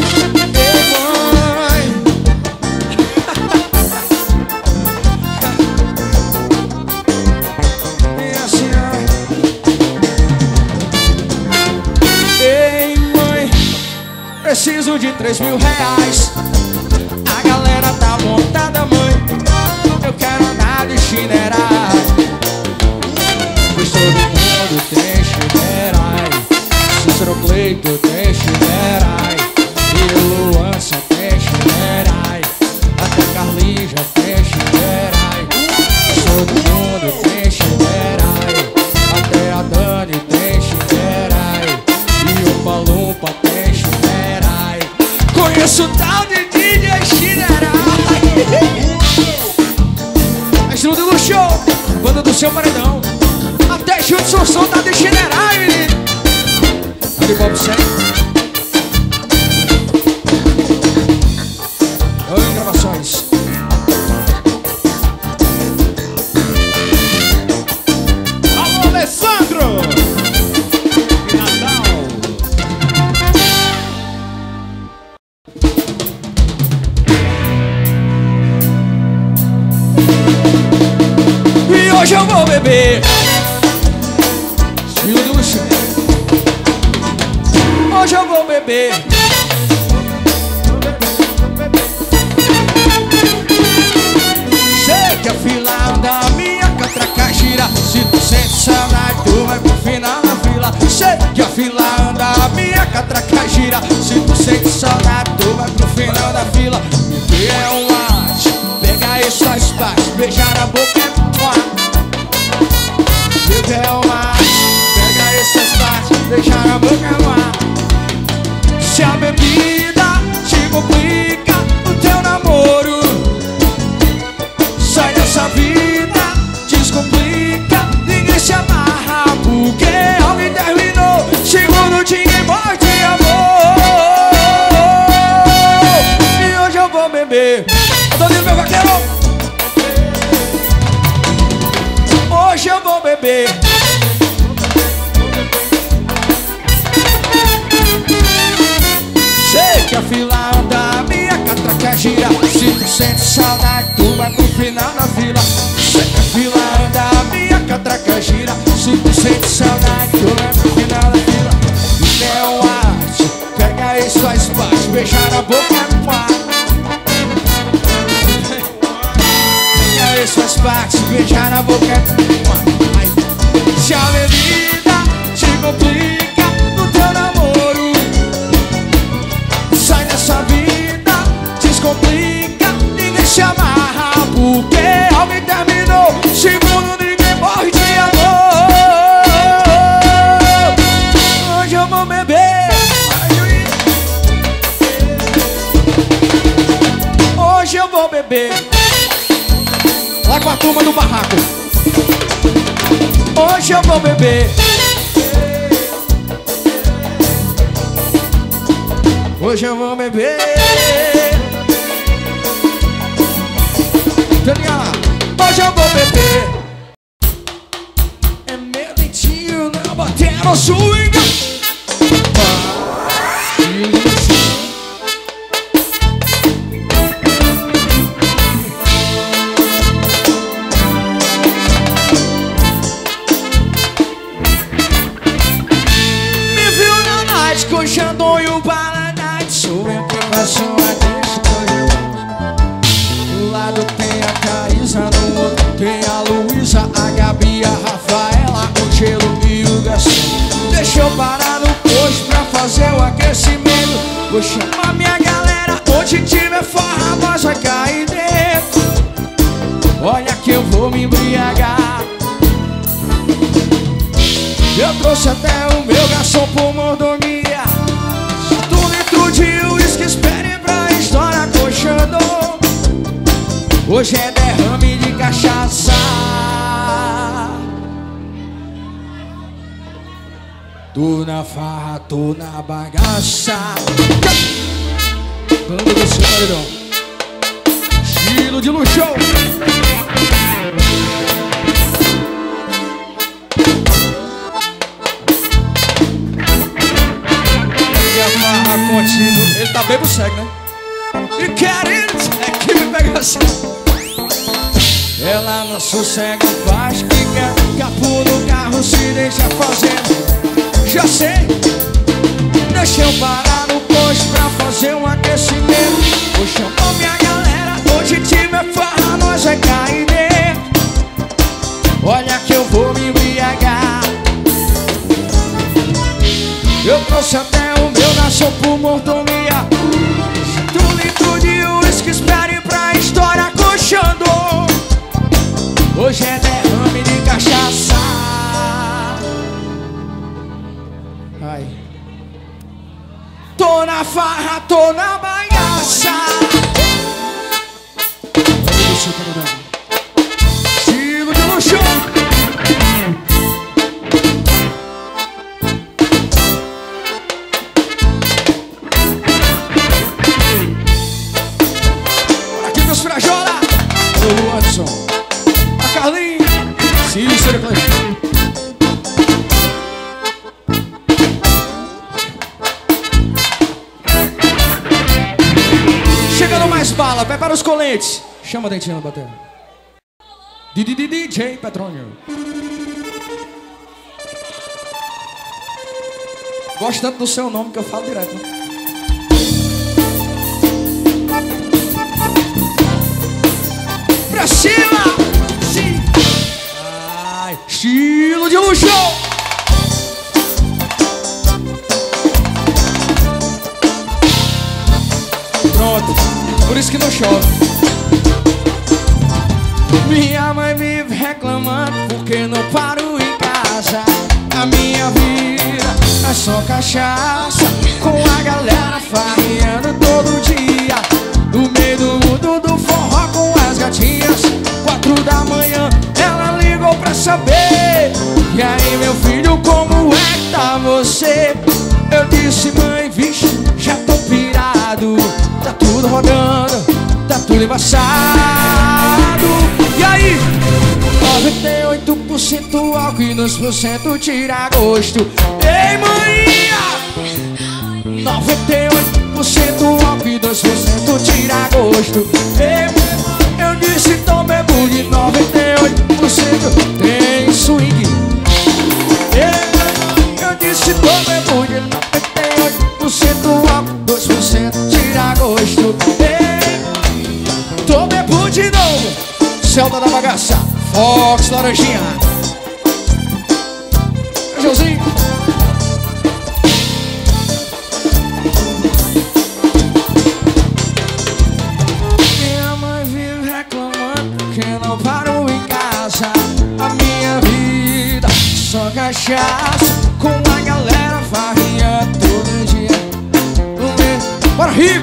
Preciso de 3 mil reais. A galera tá montada, mãe, eu quero andar de Chinerai. Pois todo mundo tem Chinerai. Cícero Cleito tem Chinerai, e o Luan só tem Chinerai, até Carlinhos já tem Chinerai. Pois todo mundo tem Chinerai, até a Dani tem Chinerai, e o Palumpa tem Chinerai. Conheço o tal de DJ Chinerai. Estilo de luxo, banda do seu paredão, até Judson Som tá de Chinerai, menino. De Bob 100. Oi, gravações. Alô, Alessandro! Natal! E hoje eu vou beber. Estilo de luxo. Hoje eu vou beber. Sei que a fila anda, minha catraca gira. Se tu sente saudade, tu vai pro final da fila. Sei que a fila anda, minha catraca gira. Se tu sente saudade, tu vai pro final da fila. Me é um latte, pega aí só espaço, beijar a boca é quatro. Me é um latte, pega aí só espaço, beijar a boca é quatro. Se a bebida te complica o teu namoro, sai dessa vida, descomplica. Hoje eu vou beber. Sei que a fila anda, minha catraca gira. Se tu sente saudade, tu vai pro final da fila. Sei que a fila anda, minha catraca gira. Se tu sente saudade, tu vai pro final da fila. Isso é uma arte, pega isso, faz parte. Beijar na boca no ar. Pega isso, faz parte. Beijar na boca no ar. Se a bebida te complica no teu namoro, sai dessa vida, descomplica. Ninguém se amarra porque alguém terminou. Segundo, ninguém morre de amor. Hoje eu vou beber. Hoje eu vou beber. Lá com a turma do barraco. Hoje eu vou beber. Hoje eu vou beber. Hoje eu vou beber. É meu dentinho, não bater no swing. Coxandão e o Paradise. Sou eu que faço a deixa. Do lado tem a Caísa, no outro tem a Luísa, a Gabi, a Rafaela, o Gelo e o Garçom. Deixa eu parar no posto pra fazer o aquecimento. Vou chamar minha galera, onde tiver farra nós vai cair dentro. Olha que eu vou me embriagar. Eu trouxe até o meu garçom por mordomia. De uísque, espere pra história coxando. Hoje é derrame de cachaça. Tô na farra, tô na bagaça. Banda do seu maridão, estilo de luxo. Contigo. Ele tá bem pro cego, né? E querendo é que me pega assim. Ela não sossega, faz que quer. Capu no carro, se deixa fazendo. Já sei. Deixa eu parar no posto pra fazer um aquecimento. Vou chamar minha galera, hoje tiver farra nós vai cair dentro. Olha que eu vou me embriagar. Eu trouxe até o meu garçom por mordomia. Tu litro de uísque, espere pra história coxando. Hoje é derrame de cachaça. Ai. Tô na farra, tô na bagaça. Estilo de luxo. A Carlinhos, Cícero, chegando mais bala, prepara os coletes. Chama a dentinha na bateria. DJ Petrônio. Gosto tanto do seu nome que eu falo direto, né? Pra cima! Sim! Ai, estilo de luxo! Pronto, por isso que não chove. Minha mãe vive reclamando porque não paro em casa. A minha vida é só cachaça, com a galera farreando todo dia. No meio do mundo do forró com as gatinhas. 4 da manhã ela ligou pra saber. E aí meu filho, como é que tá você? Eu disse, mãe, vixe, já tô pirado. Tá tudo rodando, tá tudo embaçado. E aí aí? 98% álcool e 2% tira gosto. Ei, maninha! 98% álcool e 2% tira gosto. Ei, eu disse tô bebo de 98% tem swing. Ei, eu disse tô bebo de 98% álcool, 2% tira gosto. Ei, tô bebo de novo. Celta da bagaça, Fox Laranjinha. Joãozinho. Minha mãe vive reclamando que não paro em casa. A minha vida só cachaça, com a galera farrinha todo dia. Bora rir!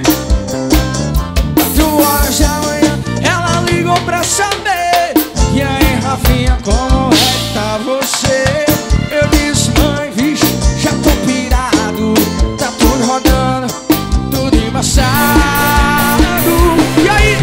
8 horas da manhã ela ligou pra saber. E aí, Rafinha, como é que tá você? Eu disse, mãe, vixe, já tô pirado. Tá tudo rodando, tudo embaçado. E aí?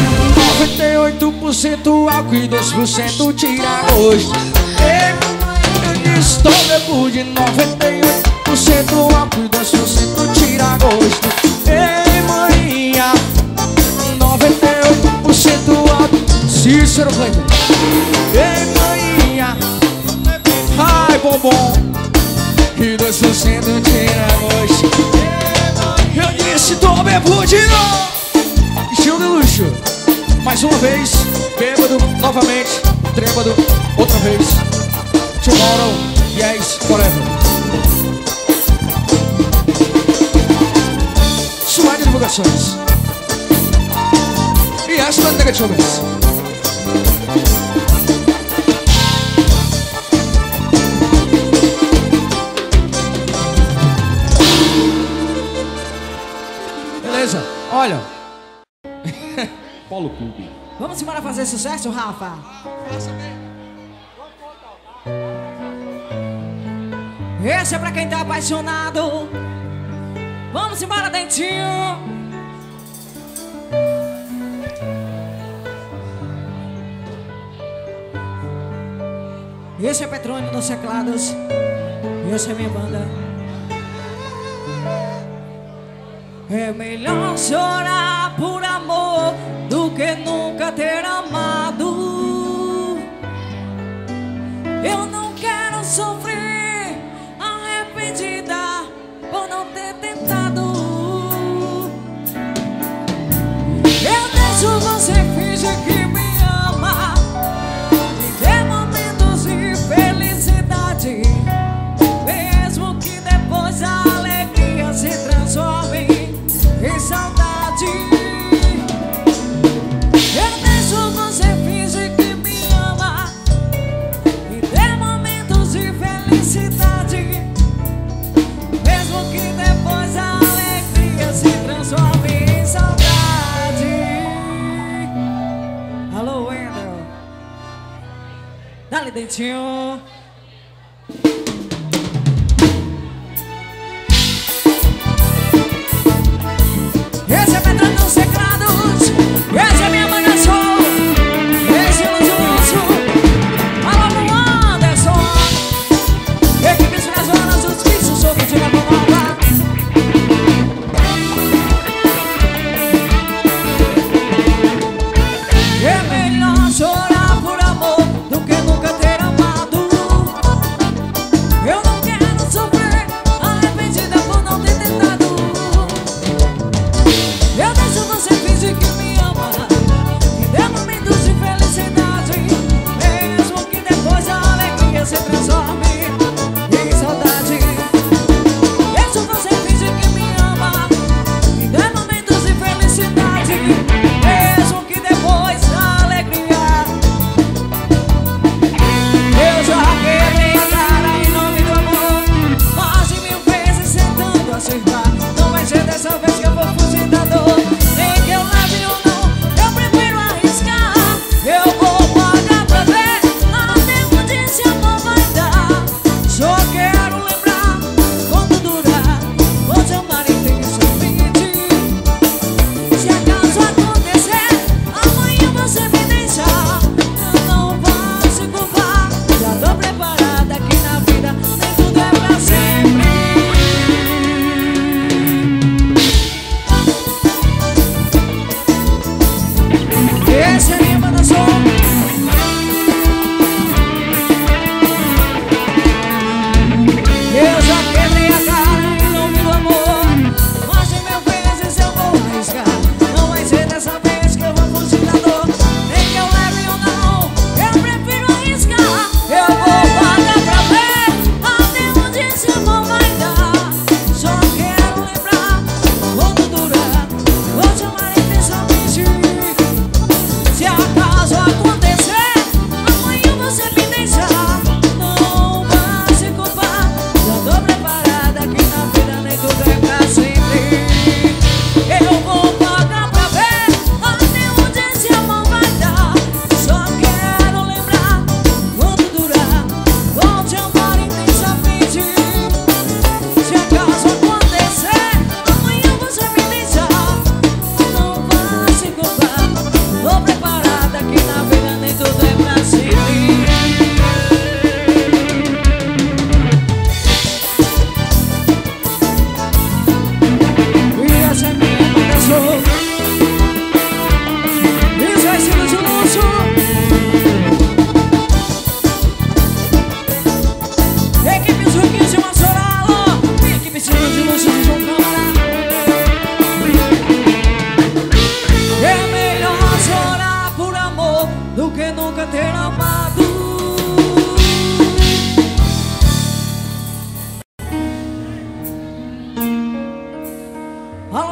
98% álcool e 2% tira gosto. Eu disse, tô bebo de 98% álcool e 2% tira gosto. Ei, maninha, 98% álcool. Cícero Cleiton. Ei, maninha, ai, bombom, e 2% tira gosto. Eu disse, tô bebo de novo. Estilo de luxo. Mais uma vez, bêbado, novamente, trêbado, outra vez. Tomorrow, yes, forever. Suave divulgações. E essa é a negativa vez. Beleza, olha. Polo Clube. Vamos embora fazer sucesso, Rafa? Esse é pra quem tá apaixonado. Vamos embora, Dentinho. Esse é Petrônio nos teclados. Essa é minha banda. É melhor chorar por amor do que nunca ter amado. Eu não quero sofrer arrependida por não ter tentado. Eu deixo você fingir que me ama e ter momentos de felicidade, mesmo que depois a alegria se transforme em saudade. Eu deixo você fingir que me ama e ter momentos de felicidade, mesmo que depois a alegria se transforme em saudade. Alô, Wendel. Dá-lhe, Dentinho. Esse é Petrônio nos teclados. Esse é minha banda show. Esse é o Lúcio. Alô, no Anderson. Equipes brasileiras, os bichos sobre de uma nova. É melhor chorar por amor do que nunca ter amado. Eu não quero sofrer arrependida por não ter tentado. Eu deixo você fingir que me ama e ter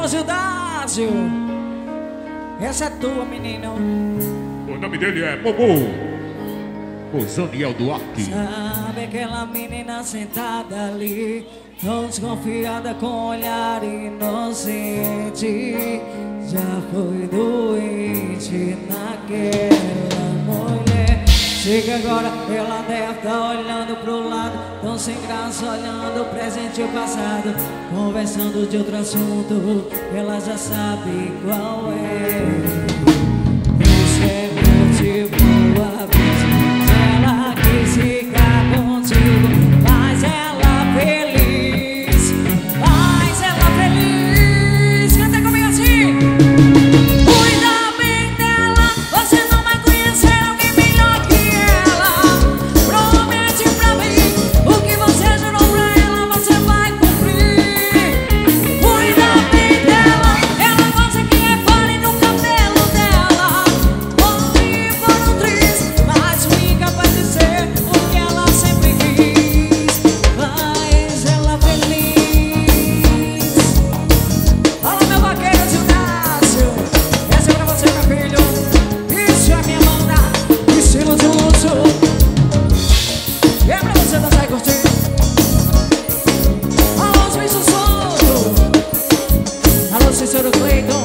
Gildácio. Essa é tua, menino. O nome dele é Momo. O Zaniel Duarte. Sabe aquela menina sentada ali, tão desconfiada com olhar inocente. Já foi doente naquela mulher. Chega agora, ela deve estar olhando pro lado, tão sem graça, olhando o presente e o passado, conversando de outro assunto, ela já sabe qual é. Isso é motivo aviso. Ela quis ficar contigo, mas ela feliz, mas ela feliz. Canta comigo assim. Cuida bem dela, você não vai conhecer alguém melhor que ela. Promete pra mim, o que você jurou pra ela, você vai cumprir. Cuida bem dela, ela gosta que repare no cabelo dela. Morre por um triz, mas fica pra dizer o que ela sempre quis. Faz ela feliz. Fala, meu vaqueiro Gildácio. Essa é pra você, meu filho. Isso é minha banda, estilo de luxo. É pra você dançar e curtir. Alô, os bichos soltos. Alô, Cícero Cleiton.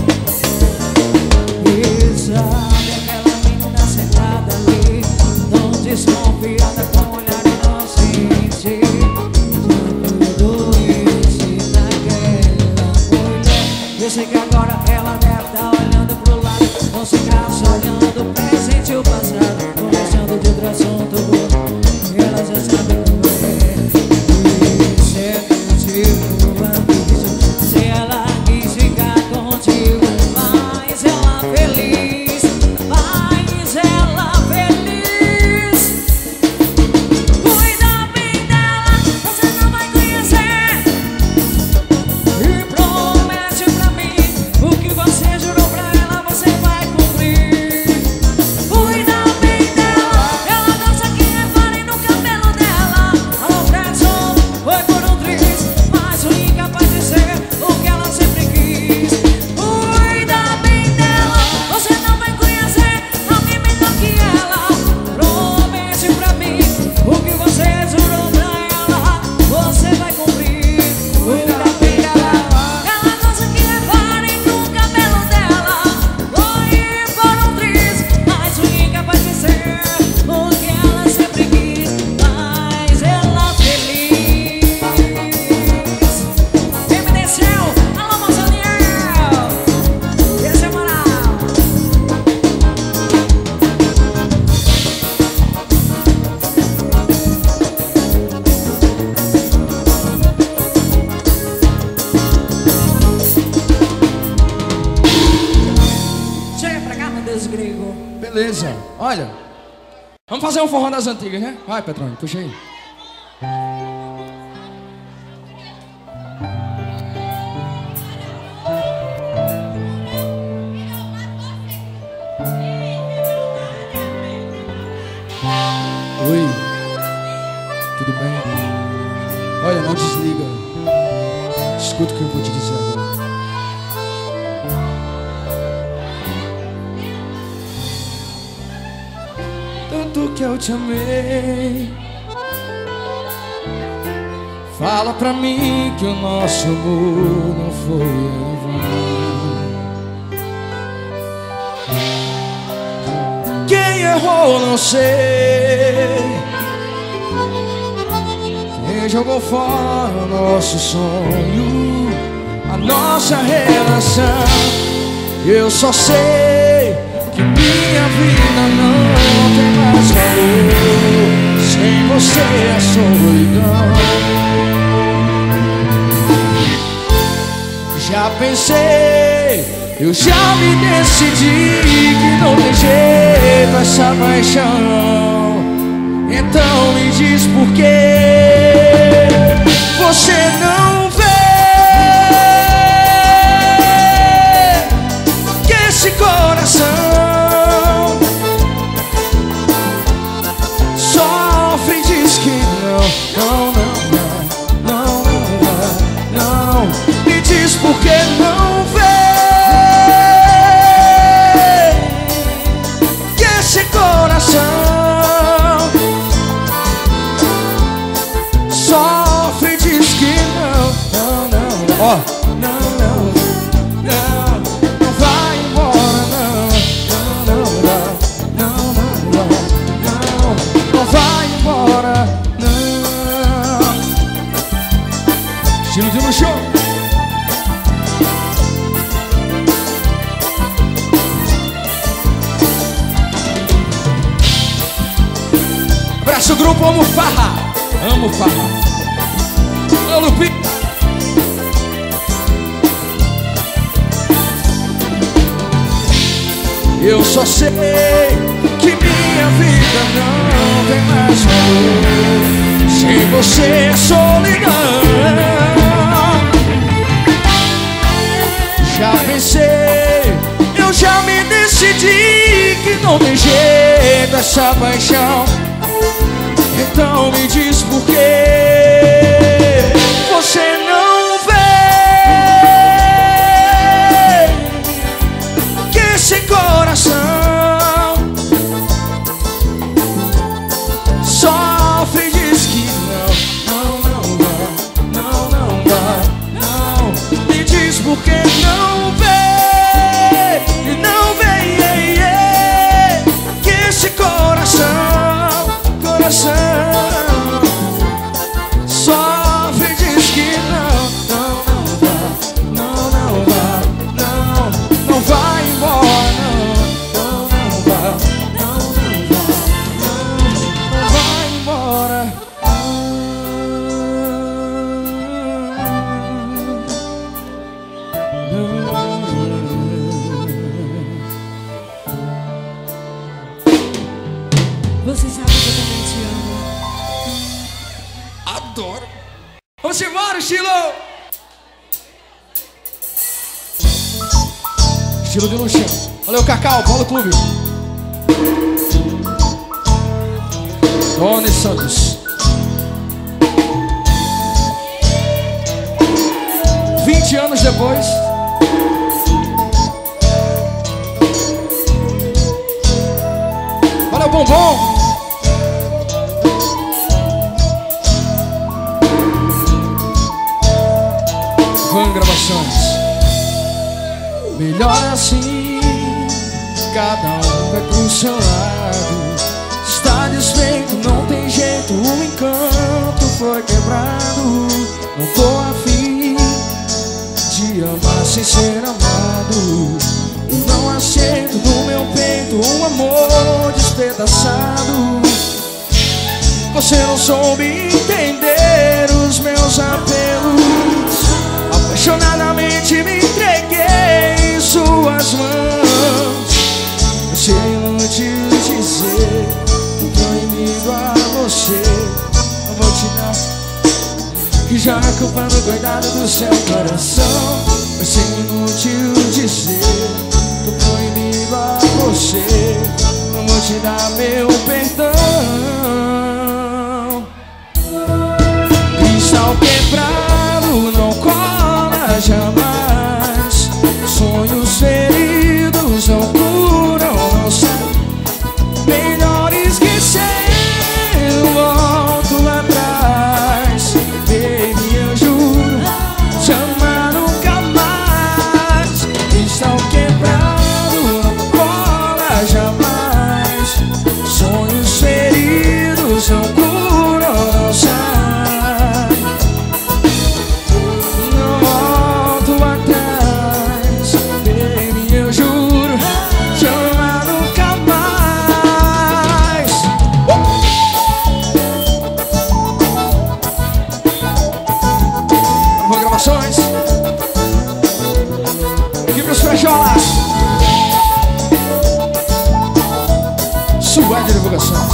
E sabe aquela menina sentada ali, tão desconfiada com olhar inocente. Já foi doente naquela mulher. Eu sei que agora ela deve estar olhando pro lado, não se graça, olhando o presente e o passado, conversando de outro assunto, ela já sabe como é. Isso é motivo aviso. Se ela quis ficar contigo, mas ela feliz, mas ela feliz. Cuida bem dela, você não vai conhecer. E promete pra mim, o que você jurou pra ela, você vai cumprir. Cuida bem dela, ela gosta que repare no cabelo dela. Alô, Fredson, foi por um triz, mas o incapaz de ser o que ela sempre quis. Cuida bem dela, você não vai conhecer alguém melhor que ela. Promete pra mim, o que você jurou pra ela, você vai cumprir. Cuida bem dela, ela gosta que repare no cabelo dela. Foi por um triz, mas o incapaz de ser o que ela sempre quis. Mas ela feliz. Quem me desceu? Alô, Zaniel. Esse é moral. Chega pra cá, meu Deus grego. Beleza, olha. Vamos fazer um forró das antigas, né? Vai, Petrônio, puxa aí. Oi, tudo bem? Olha, não desliga. Escuta o que eu vou te dizer agora. Tanto que eu te amei, fala pra mim que o nosso amor não foi em vão. Quem errou não sei, quem jogou fora o nosso sonho, a nossa relação. Eu só sei que minha vida não tem mais valor sem você, a solidão. Já pensei, eu já me decidi que não tem jeito essa paixão. Então me diz por que você não vê que esse coração sofre e diz que não, não, não, não, não, não, não. Me diz por que não. Ó, não, não, não, não vai embora, não, não, não vai embora, não. Estilo de luxo. Abraço o grupo Amo Farra. Amo Farra. Ô Lupi. Eu só sei que minha vida não tem mais valor sem você, é solidão. Já pensei, eu já me decidi que não tem jeito essa paixão. Então me diz por que você não vê que esse coração sofre e diz que não vai, não vai, não. Me diz por que não vê, que esse coração sofre e diz que não vai embora, não vai embora. Você sabe que eu também te amo. Adoro. Vamos embora, estilo. Estilo de luxo. Valeu, Cacau, Paulo Clube. Tony Santos. 20 anos depois. Valeu, Bombom. Van Gravações. Melhor assim, cada um vai pro seu lado. Está desfeito, não tem jeito, o encanto foi quebrado. Não tô afim de amar sem ser amado. Eu não aceito no meu peito um amor despedaçado. Você não soube entender os meus apelos. Apaixonadamente me entreguei em suas mãos. Eu sei inútil dizer que proibido a você. Eu vou te dar que já a culpa no cuidado do seu coração. Eu sei inútil dizer que proibido a você. Eu vou te dar meu perdão. Cristal quebrado não cola jamais. Sonhos feridos não curam, não sabem. Melhor esquecer, eu volto atrás. Baby, eu juro, te amar nunca mais. Cristal quebrado não cola jamais. Sonhos feridos não curam, não sabem. Aqui pros Frajolas. Suede Divulgações.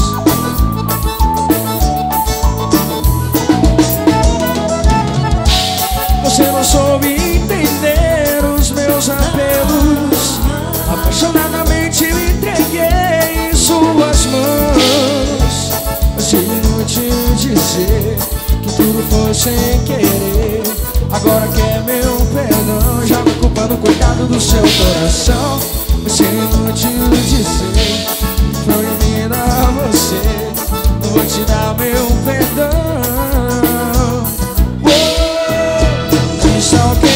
Você não soube entender os meus apelos. Apaixonadamente me entreguei em suas mãos. Mas é inútil dizer que tudo foi sem querer. Agora quer meu perdão, joga a culpa no cuidado do seu coração. Mas é inútil dizer, proibido a você. Eu vou te dar meu perdão. Cristal quebrado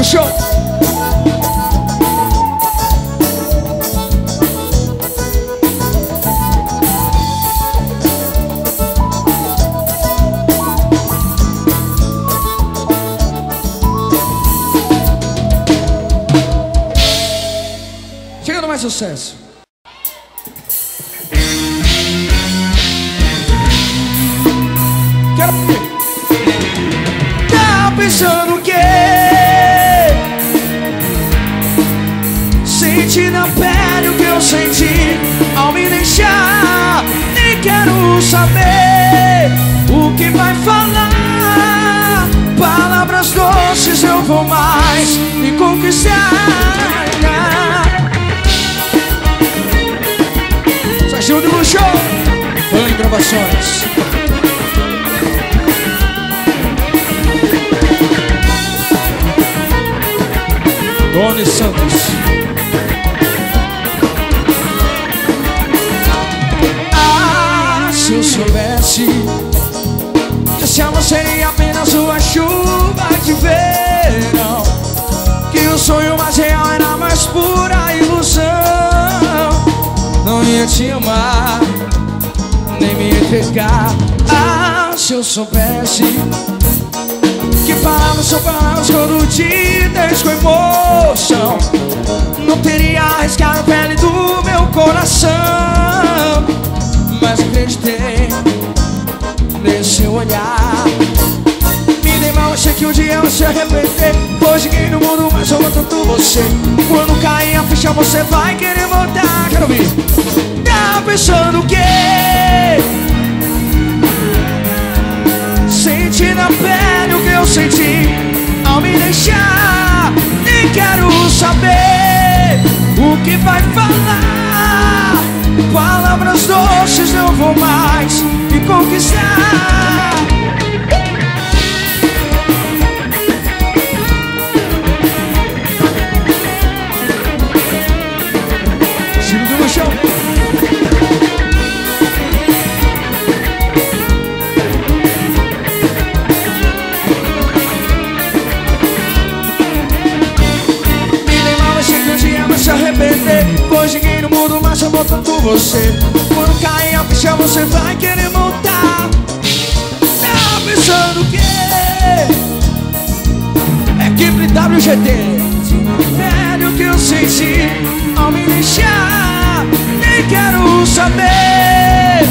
show. Chegando mais sucesso. Quero ver. Tá pensando o quê? Senti na pele o que eu senti ao me deixar. Nem quero saber o que vai falar. Palavras doces eu vou mais me conquistar. Ajude no show. Foi em gravações. Doni Santos. Ah, se eu soubesse que esse amor seria apenas uma chuva de verão, que o sonho mais real era a mais pura ilusão, não ia te amar, nem me entregar. Ah, se eu soubesse que palavras são palavras quando te deixo com emoção, não teria arriscado a pele do meu coração. Mas acreditei nesse seu olhar. Me dei mal, achei que um dia eu se arrepender. Hoje ninguém no mundo mais ama tanto você. Quando cair a ficha você vai querer voltar. Quero ouvir. Tá pensando o quê? Senti na pele o que eu senti ao me deixar. Nem quero saber o que vai falar. Palavras doces não vou mais me conquistar. Giro do chão. Se arrepender, pois ninguém no mundo mais amou tanto você. Quando cair a ficha você vai querer voltar. Tá pensando o quê? Equipe WGT. Velho que eu senti ao me deixar. Nem quero saber.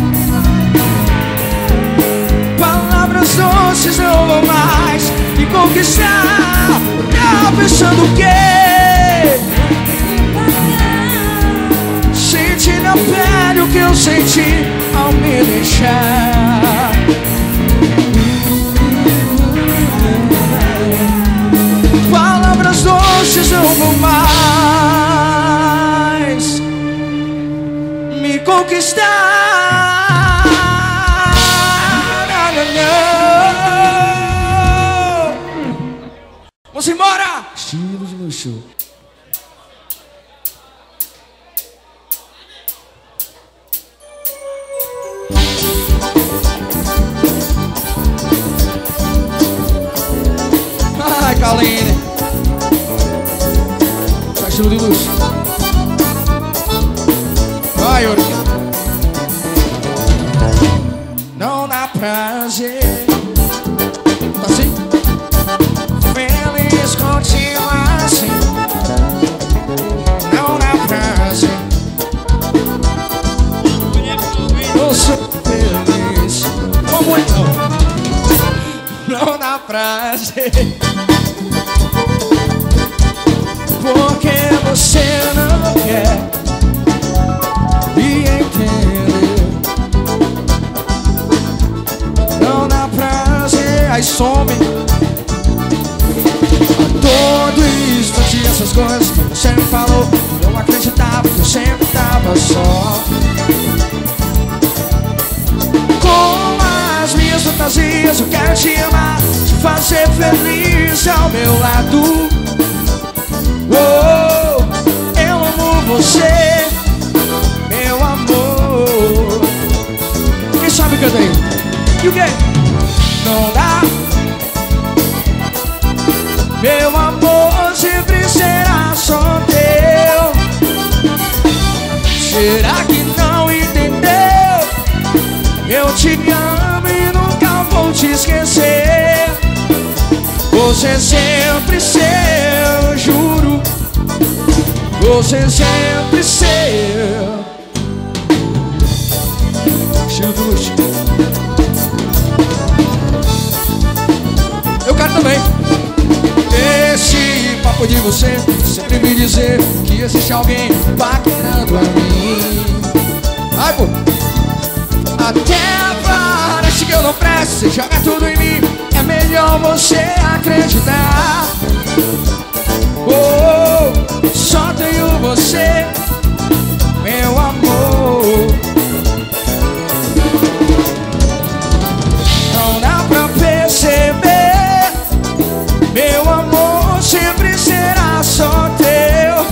Palavras doces não vão mais me conquistar. Tá pensando o quê? Senti na pele o que eu senti ao me deixar. Palavras doces não vão mais me conquistar. Vamos embora! Estilo de luxo. Ai, Caline. Tá estilo de luxo. Vai, Yuri. Não dá prazer. Tá assim? Feliz contigo assim. Não dá prazer. Eu sou feliz. Como então? Não dá prazer. Porque você não quer me entender. Não dá prazer. Aí some. Todo instante essas coisas você me falou. Eu acreditava que eu sempre tava só. Com as minhas fantasias eu quero te amar, te fazer feliz ao meu lado. Oh, eu amo você, meu amor. Quem sabe canta aí? E o quê? Não dá, meu amor. Você sempre seu, juro. Você sempre seu. Chuducho. Eu quero também. Esse papo de você sempre me dizer que existe alguém paquerando a mim. Ai, pô. Até parece que eu não presto. Você joga tudo em mim. É melhor você acreditar. Oh, só tenho você, meu amor. Não dá pra perceber. Meu amor sempre será só teu.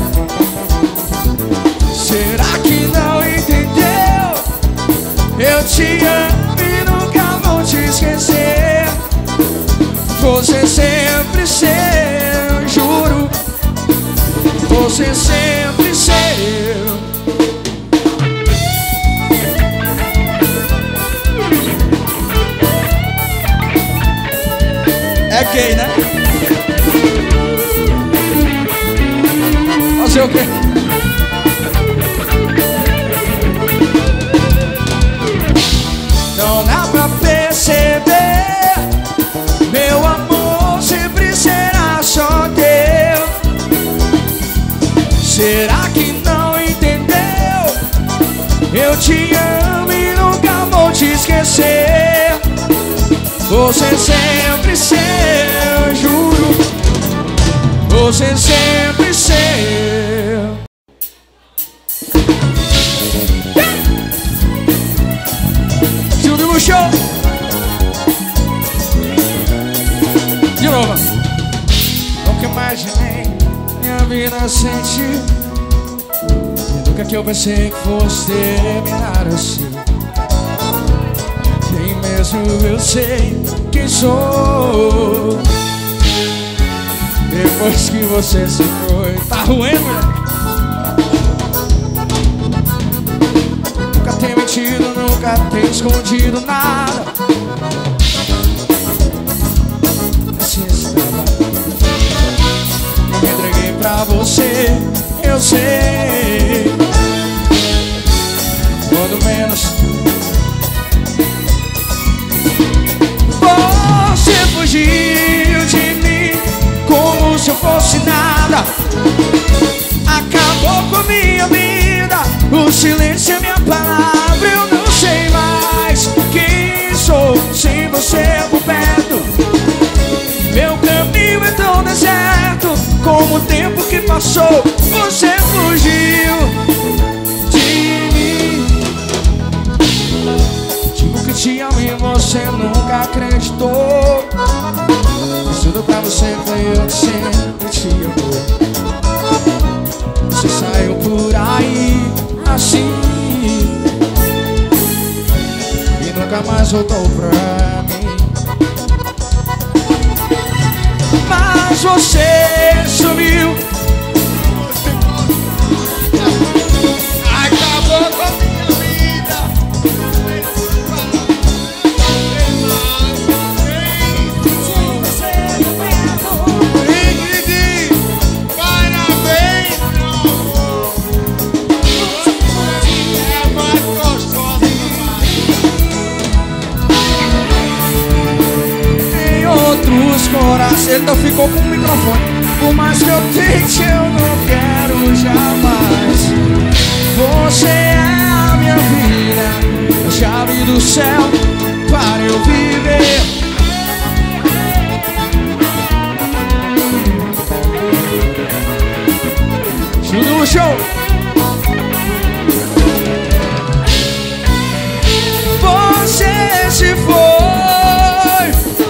Será que não entendeu? Eu te amo e nunca vou te esquecer. Você sempre seu, juro. Você sempre seu. É gay, né? Fazer o quê? Não dá pra perceber. Meu amor sempre será só teu. Será que não entendeu? Eu te amo e nunca vou te esquecer. Você sempre seu, juro. Você sempre seu. Silvio no show. De novo. Nunca imaginei minha vida sem ti. E nunca que eu pensei que fosse terminar assim. Nem mesmo eu sei quem sou. Depois que você se foi. Tá ruim, mulher? Nunca tenho mentido, nunca tenho escondido nada. Eu me entreguei pra você, eu sei. Quando menos você fugiu de mim como se eu fosse nada. Acabou com minha vida. O silêncio é minha palavra. Eu não sei mais quem sou sem você por perto. Meu caminho é tão deserto como o tempo que passou. Você fugiu de mim. Digo que te amo e você nunca acreditou. Mas tudo pra você foi eu que sempre te amou. Você saiu por aí assim e nunca mais voltou pra mim. Mas você sumiu. Acabou com a minha vida. Parabéns, meu amor. É mais gostosa em outros corações. Ele não ficou com o microfone. Por mais que eu tente, eu não quero jamais. Você é a minha vida, a chave do céu para eu viver. Chudo no show. Você se foi,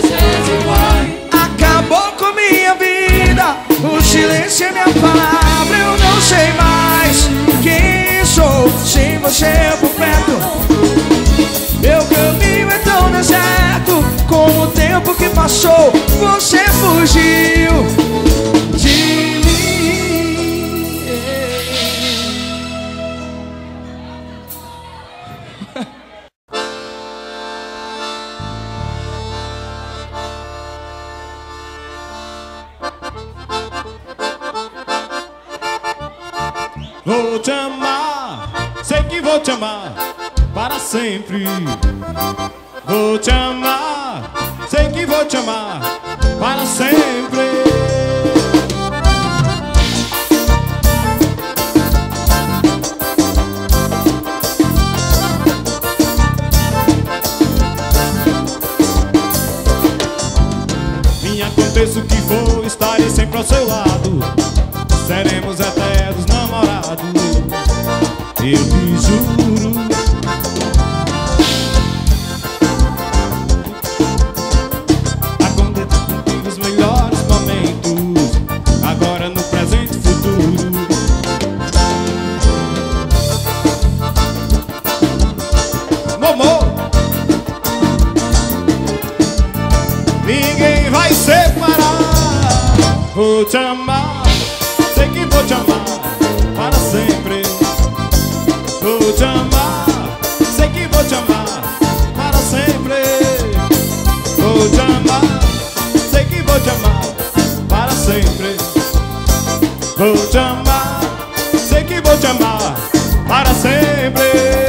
acabou com minha vida. O silêncio é minha palavra. Eu não sei mais quem sou sem você por perto. Meu caminho é tão deserto como o tempo que passou. Você fugiu de mim. Vou te amar, sei que vou te amar para sempre. Vou te amar, sei que vou te amar para sempre. Aconteça o que for, estarei sempre ao seu lado. Seremos eternos namorados, eu te juro. Aconteça contigo os melhores momentos, agora no presente e futuro. Momô, ninguém vai separar. Vou te amar, sei que vou te amar para sempre. Vou te amar, sei que vou te amar para sempre. Vou te amar, sei que vou te amar para sempre. Vou te amar, sei que vou te amar para sempre.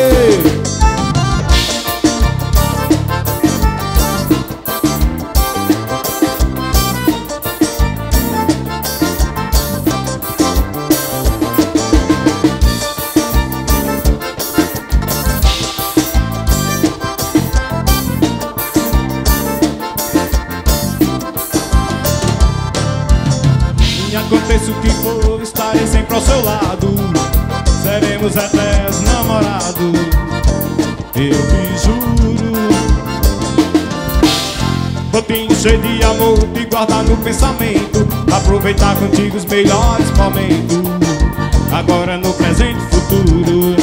Aconteça o que for, estarei sempre ao seu lado. Seremos eternos namorados, eu te juro. Vou te encher de amor, te guardar no pensamento, aproveitar contigo os melhores momentos, agora no presente e futuro.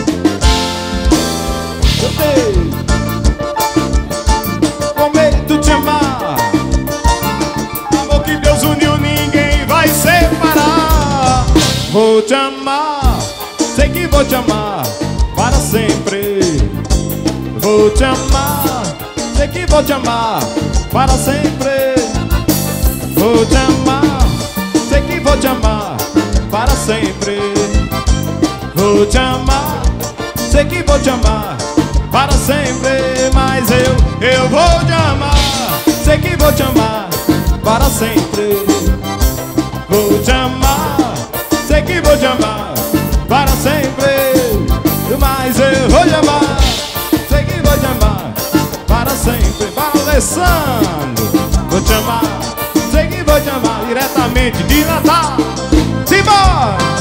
Prometo te amar, amor que Deus uniu, ninguém vai separar. Vou te amar, sei que vou te amar para sempre. Vou te amar, sei que vou te amar para sempre. Vou te amar, sei que vou te amar para sempre. Vou te amar, sei que vou te amar para sempre. Mas eu vou te amar, sei que vou te amar para sempre. Vou te amar, sei que vou te amar para sempre. Mas eu vou te amar, sei que vou te amar para sempre. Para o Alessandro, vou te amar, sei que vou te amar diretamente de Natal. Simbora!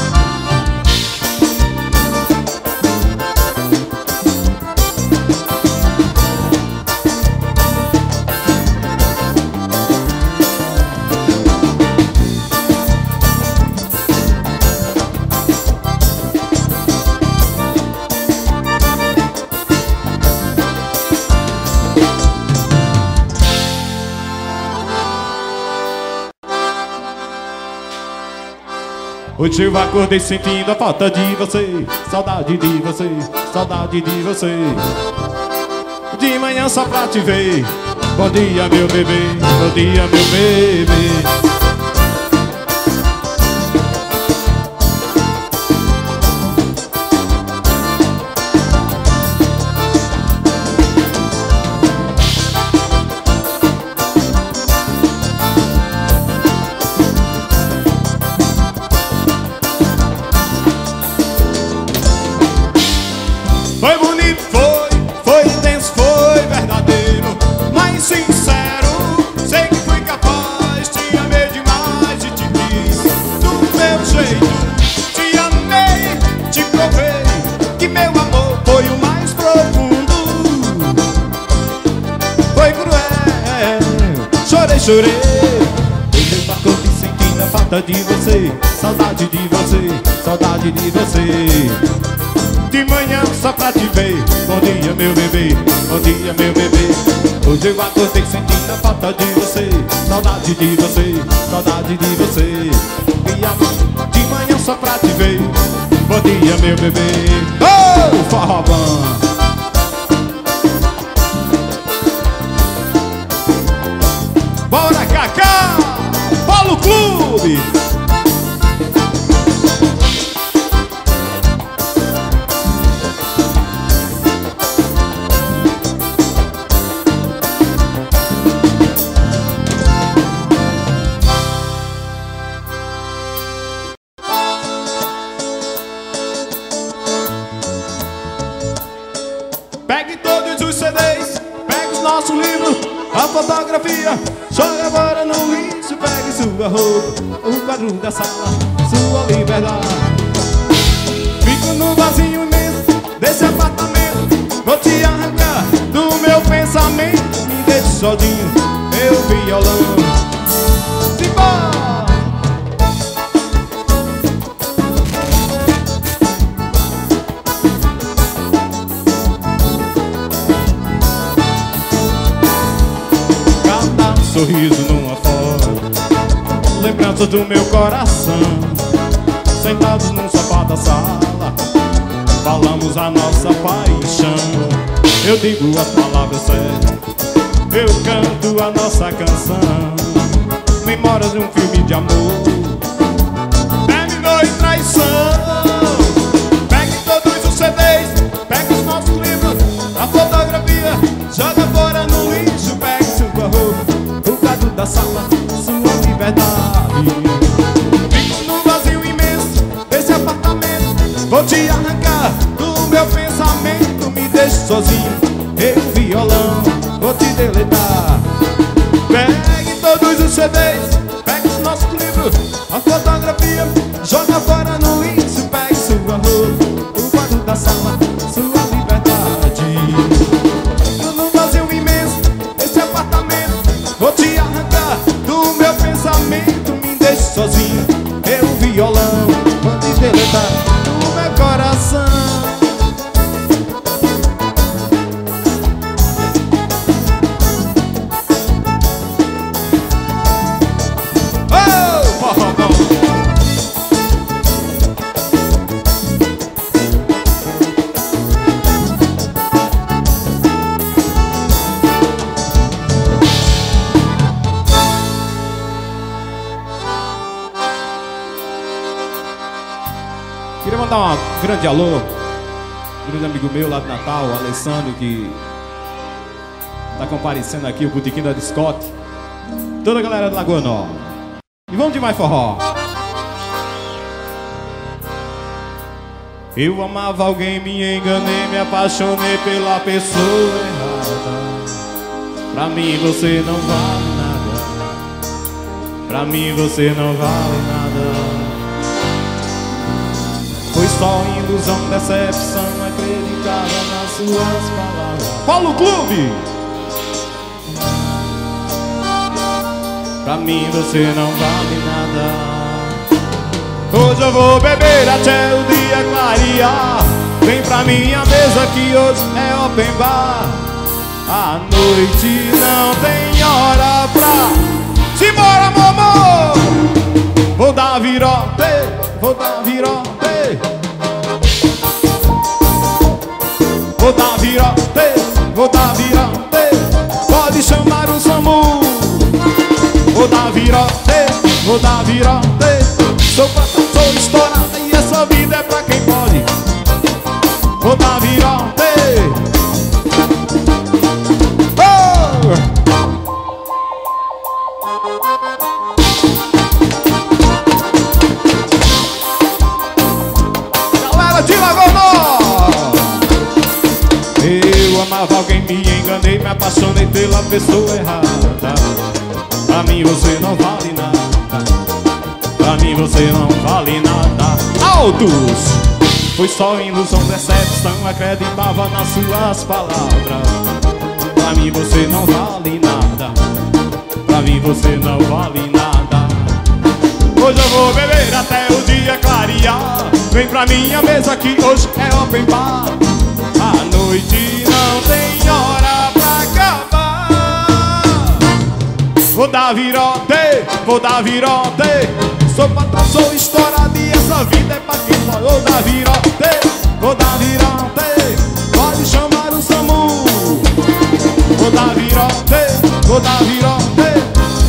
Hoje eu acordei sentindo a falta de você, saudade de você, saudade de você. De manhã só pra te ver, bom dia meu bebê, bom dia meu bebê. Foi bonito, foi intenso, foi verdadeiro, mas sincero. Sei que fui capaz, te amei demais e te quis do meu jeito. Te amei, te provei que meu amor foi o mais profundo. Foi cruel, chorei, chorei. Eu acordei sentindo a falta de você, saudade de você, saudade de você. De manhã só pra te ver, bom dia meu bebê, bom dia meu bebê. Hoje eu acordei sentindo a falta de você, saudade de você, saudade de você. De manhã só pra te ver, bom dia meu bebê. Oh, forrobão! Bora Cacá, Polo Clube! fotografia, joga agora no lixo. Pegue sua roupa, o quadro da sala, sua liberdade. Fico no vazio imenso desse apartamento, vou te arrancar do meu pensamento. Me deixe sozinho, meu violão. Simbora! Sorriso numa foto, lembranças do meu coração. Sentados num sofá da sala, falamos a nossa paixão. Eu digo as palavras certas, eu canto a nossa canção. Memórias de um filme de amor, terminou em traição. Pegue todos os CDs, pegue os nossos livros, a fotografia, joga fora no lixo. Pegue sua roupa, da sala, sua liberdade. Fico no vazio imenso desse apartamento, vou te arrancar do meu pensamento. Me deixe sozinho, eu violão, vou te deletar. Pegue todos os CDs, pegue os nossos livros, a fotografia, joga fora no lixo. Pegue sua roupa, o quadro da sala, sua liberdade. Fico no vazio imenso desse apartamento, vou te arrancar do meu pensamento. Me deixe sozinho, eu violão, vou te deletar do meu coração. Oh, forró. Queria mandar um grande alô, um grande amigo meu lá de Natal, o Alessandro, que tá comparecendo aqui, o botequim da Discote, toda a galera de Lagoa Nova. E vamos de mais forró. Eu amava alguém, me enganei, me apaixonei pela pessoa errada. Pra mim você não vale nada, pra mim você não vale nada. Foi só ilusão, decepção, acreditava nas suas palavras. Paulo Clube! Pra mim você não vale nada. Hoje eu vou beber até o dia clarear. Vem pra minha mesa que hoje é open bar. A noite não tem hora pra... Simbora, mamô! Vou dar virote, vou dar virote. Vou dar virote, vou dar virote. Pode chamar o SAMU. Vou dar virote, vou dar virote. Sou prata, sou estourada e essa vida é pra quem pode. Vou dar virote. Galera de Lagoa! Eu amava alguém, me enganei, me apaixonei pela pessoa errada. Pra mim você não vale nada, pra mim você não vale nada. Altos! Foi só ilusão, decepção, acreditava nas suas palavras. Pra mim você não vale nada, pra mim você não vale nada. Hoje eu vou beber até o dia clarear. Vem pra minha mesa que hoje é open bar. A noite não tem hora pra acabar. Vou dar virote, vou dar virote. Sou patrão, sou estourado e essa vida é pra quem pode. Vou dar virote, vou dar virote. Pode chamar o SAMU. Vou dar virote, vou dar virote.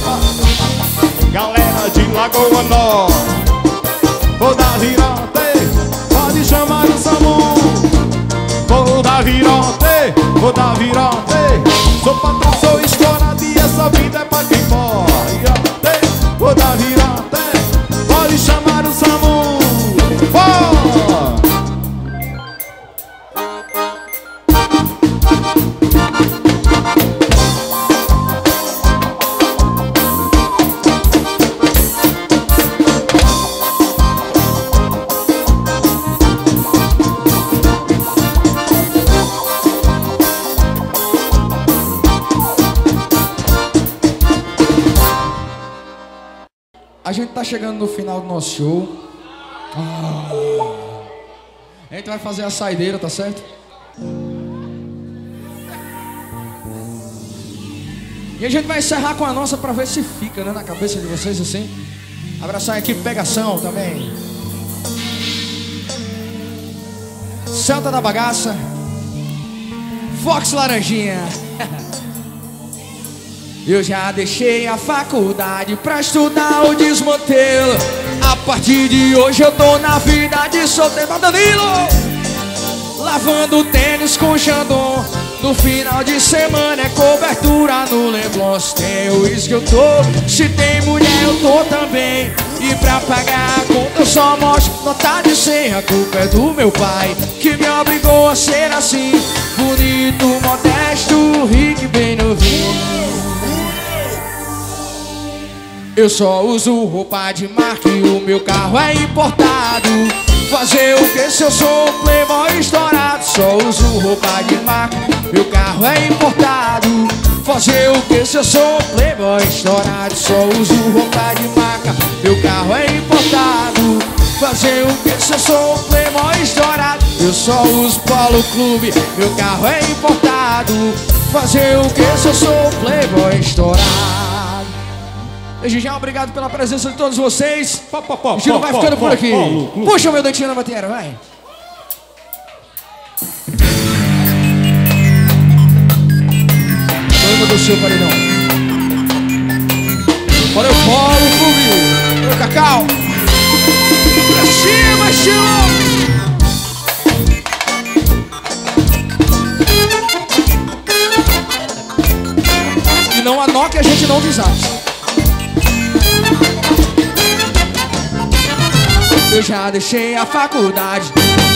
Galera de Lagoa Nova, vou dar virote. Pode chamar o SAMU. Vou dar virote, vou dar virote. Sou patrão, sou estourado e essa vida é pra quem pode. Vou dar virote, pode chamar o SAMU. A gente tá chegando no final do nosso show. A gente vai fazer a saideira, tá certo? E a gente vai encerrar com a nossa pra ver se fica, né, na cabeça de vocês assim. Abraçar a equipe Pegação também. Celta da Bagaça. Fox Laranjinha. Eu já deixei a faculdade pra estudar o desmantelo. A partir de hoje eu tô na vida de solteiro. Danilo! Lavando tênis com Xandão. No final de semana é cobertura no Leblon. Se tem uísque eu tô, se tem mulher eu tô também. E pra pagar a conta eu só mostro nota de 100. A culpa é do meu pai, que me obrigou a ser assim. Bonito, modesto, rico e bem novinho. Eu só uso roupa de marca e o meu carro é importado. Fazer o que se eu sou um playboy estourado? Só uso roupa de marca, meu carro é importado. Fazer o que se eu sou um playboy estourado? Só uso roupa de marca, meu carro é importado. Fazer o que se eu sou um playboy estourado? Eu só uso Polo Clube, meu carro é importado. Fazer o que se eu sou um playboy estourado? Desde já, obrigado pela presença de todos vocês. O Giro vai ficando por aqui. Puxa o meu dentinho na bateria, vai. Doido do seu paredão. Olha o Polo Clube. Olha o Cacau. Pra cima, estilo. E não anoque, a gente não desastre. Eu já deixei a faculdade.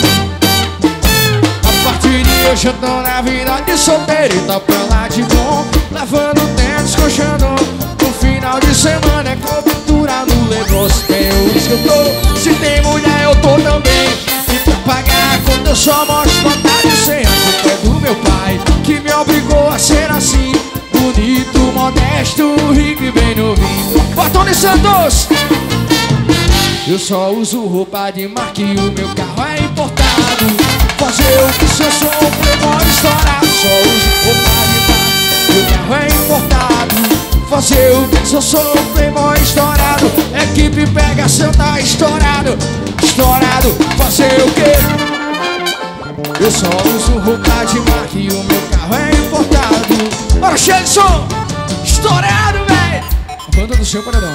A partir de hoje eu tô na vida de solteiro e tá pra lá de bom. Lavando tênis com Xandão. No final de semana é cobertura no Leblon. Se tem uísque eu tô, se tem mulher eu tô também. E pra pagar a conta eu só mostro nota de 100. A culpa é do meu pai, que me obrigou a ser assim. Bonito, modesto, rico e bem novinho. Bartoni Santos! Eu só uso roupa de marca e o meu carro é importado. Fazer o que se eu sou um playboy estourado? Só uso roupa de marca, meu carro é importado. Fazer o que se eu sou um playboy estourado? Equipe Pegação tá estourado, estourado. Fazer o quê? Eu só uso roupa de marca e o meu carro é importado. Bora, Shelson! Estourado, velho! A banda do seu paredão.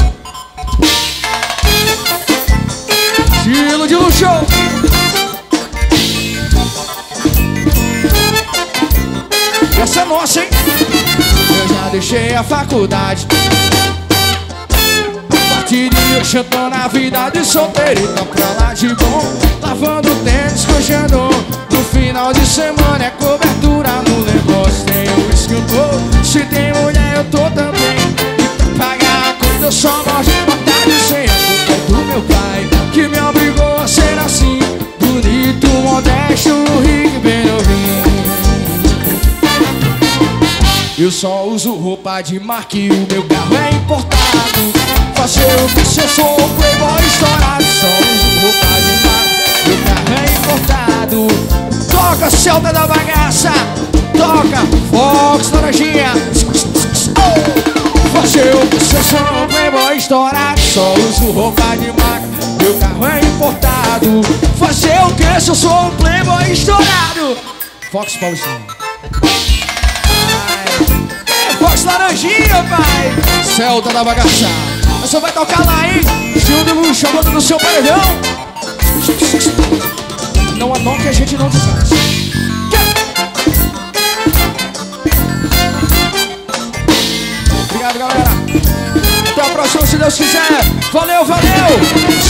Estilo de luxo. Essa é nossa, hein? Eu já deixei a faculdade. A partir de hoje eu tô na vida de solteiro e tá pra lá de bom. Lavando tênis com Xandão. No final de semana é cobertura no Leblon. Se tem uísque eu tô, se tem mulher eu tô também. E pra pagar a conta eu só mostro nota de 100. A culpa é do meu pai, que me obrigou a ser assim. Bonito, modesto, rico e bem novinho. Eu só uso roupa de marca e o meu carro é importado. Fazer o que se eu sou um playboy estourado? Só uso roupa de marca, meu carro é importado. Toca Celta da Bagaça, toca Fox Laranjinha. Fazer o que se eu sou um playboy estourado? Só uso roupa de marca, meu carro é importado. Fazer o que se eu sou um playboy estourado? Fox Paulistinho. Fox Laranjinha, pai. Celta da Bagaça. Você vai tocar lá, hein? Estilo de luxo, chamando no seu paredão. Não anoque, a gente não desfaz. Obrigado, galera. Até a próxima, se Deus quiser. Valeu, valeu.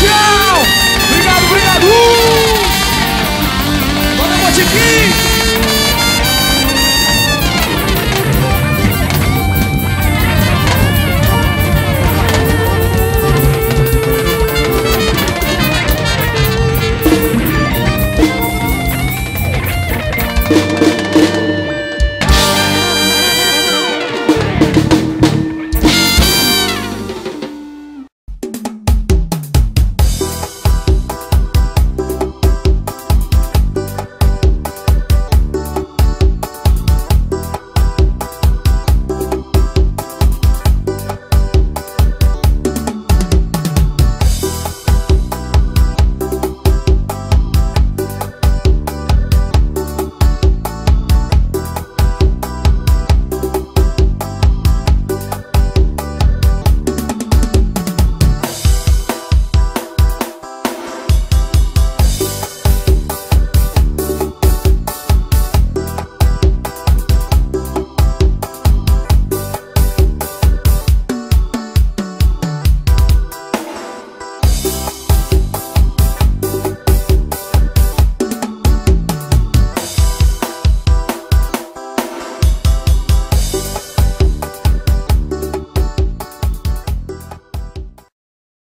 Tchau. Obrigado, obrigado. Valeu, Botiquim.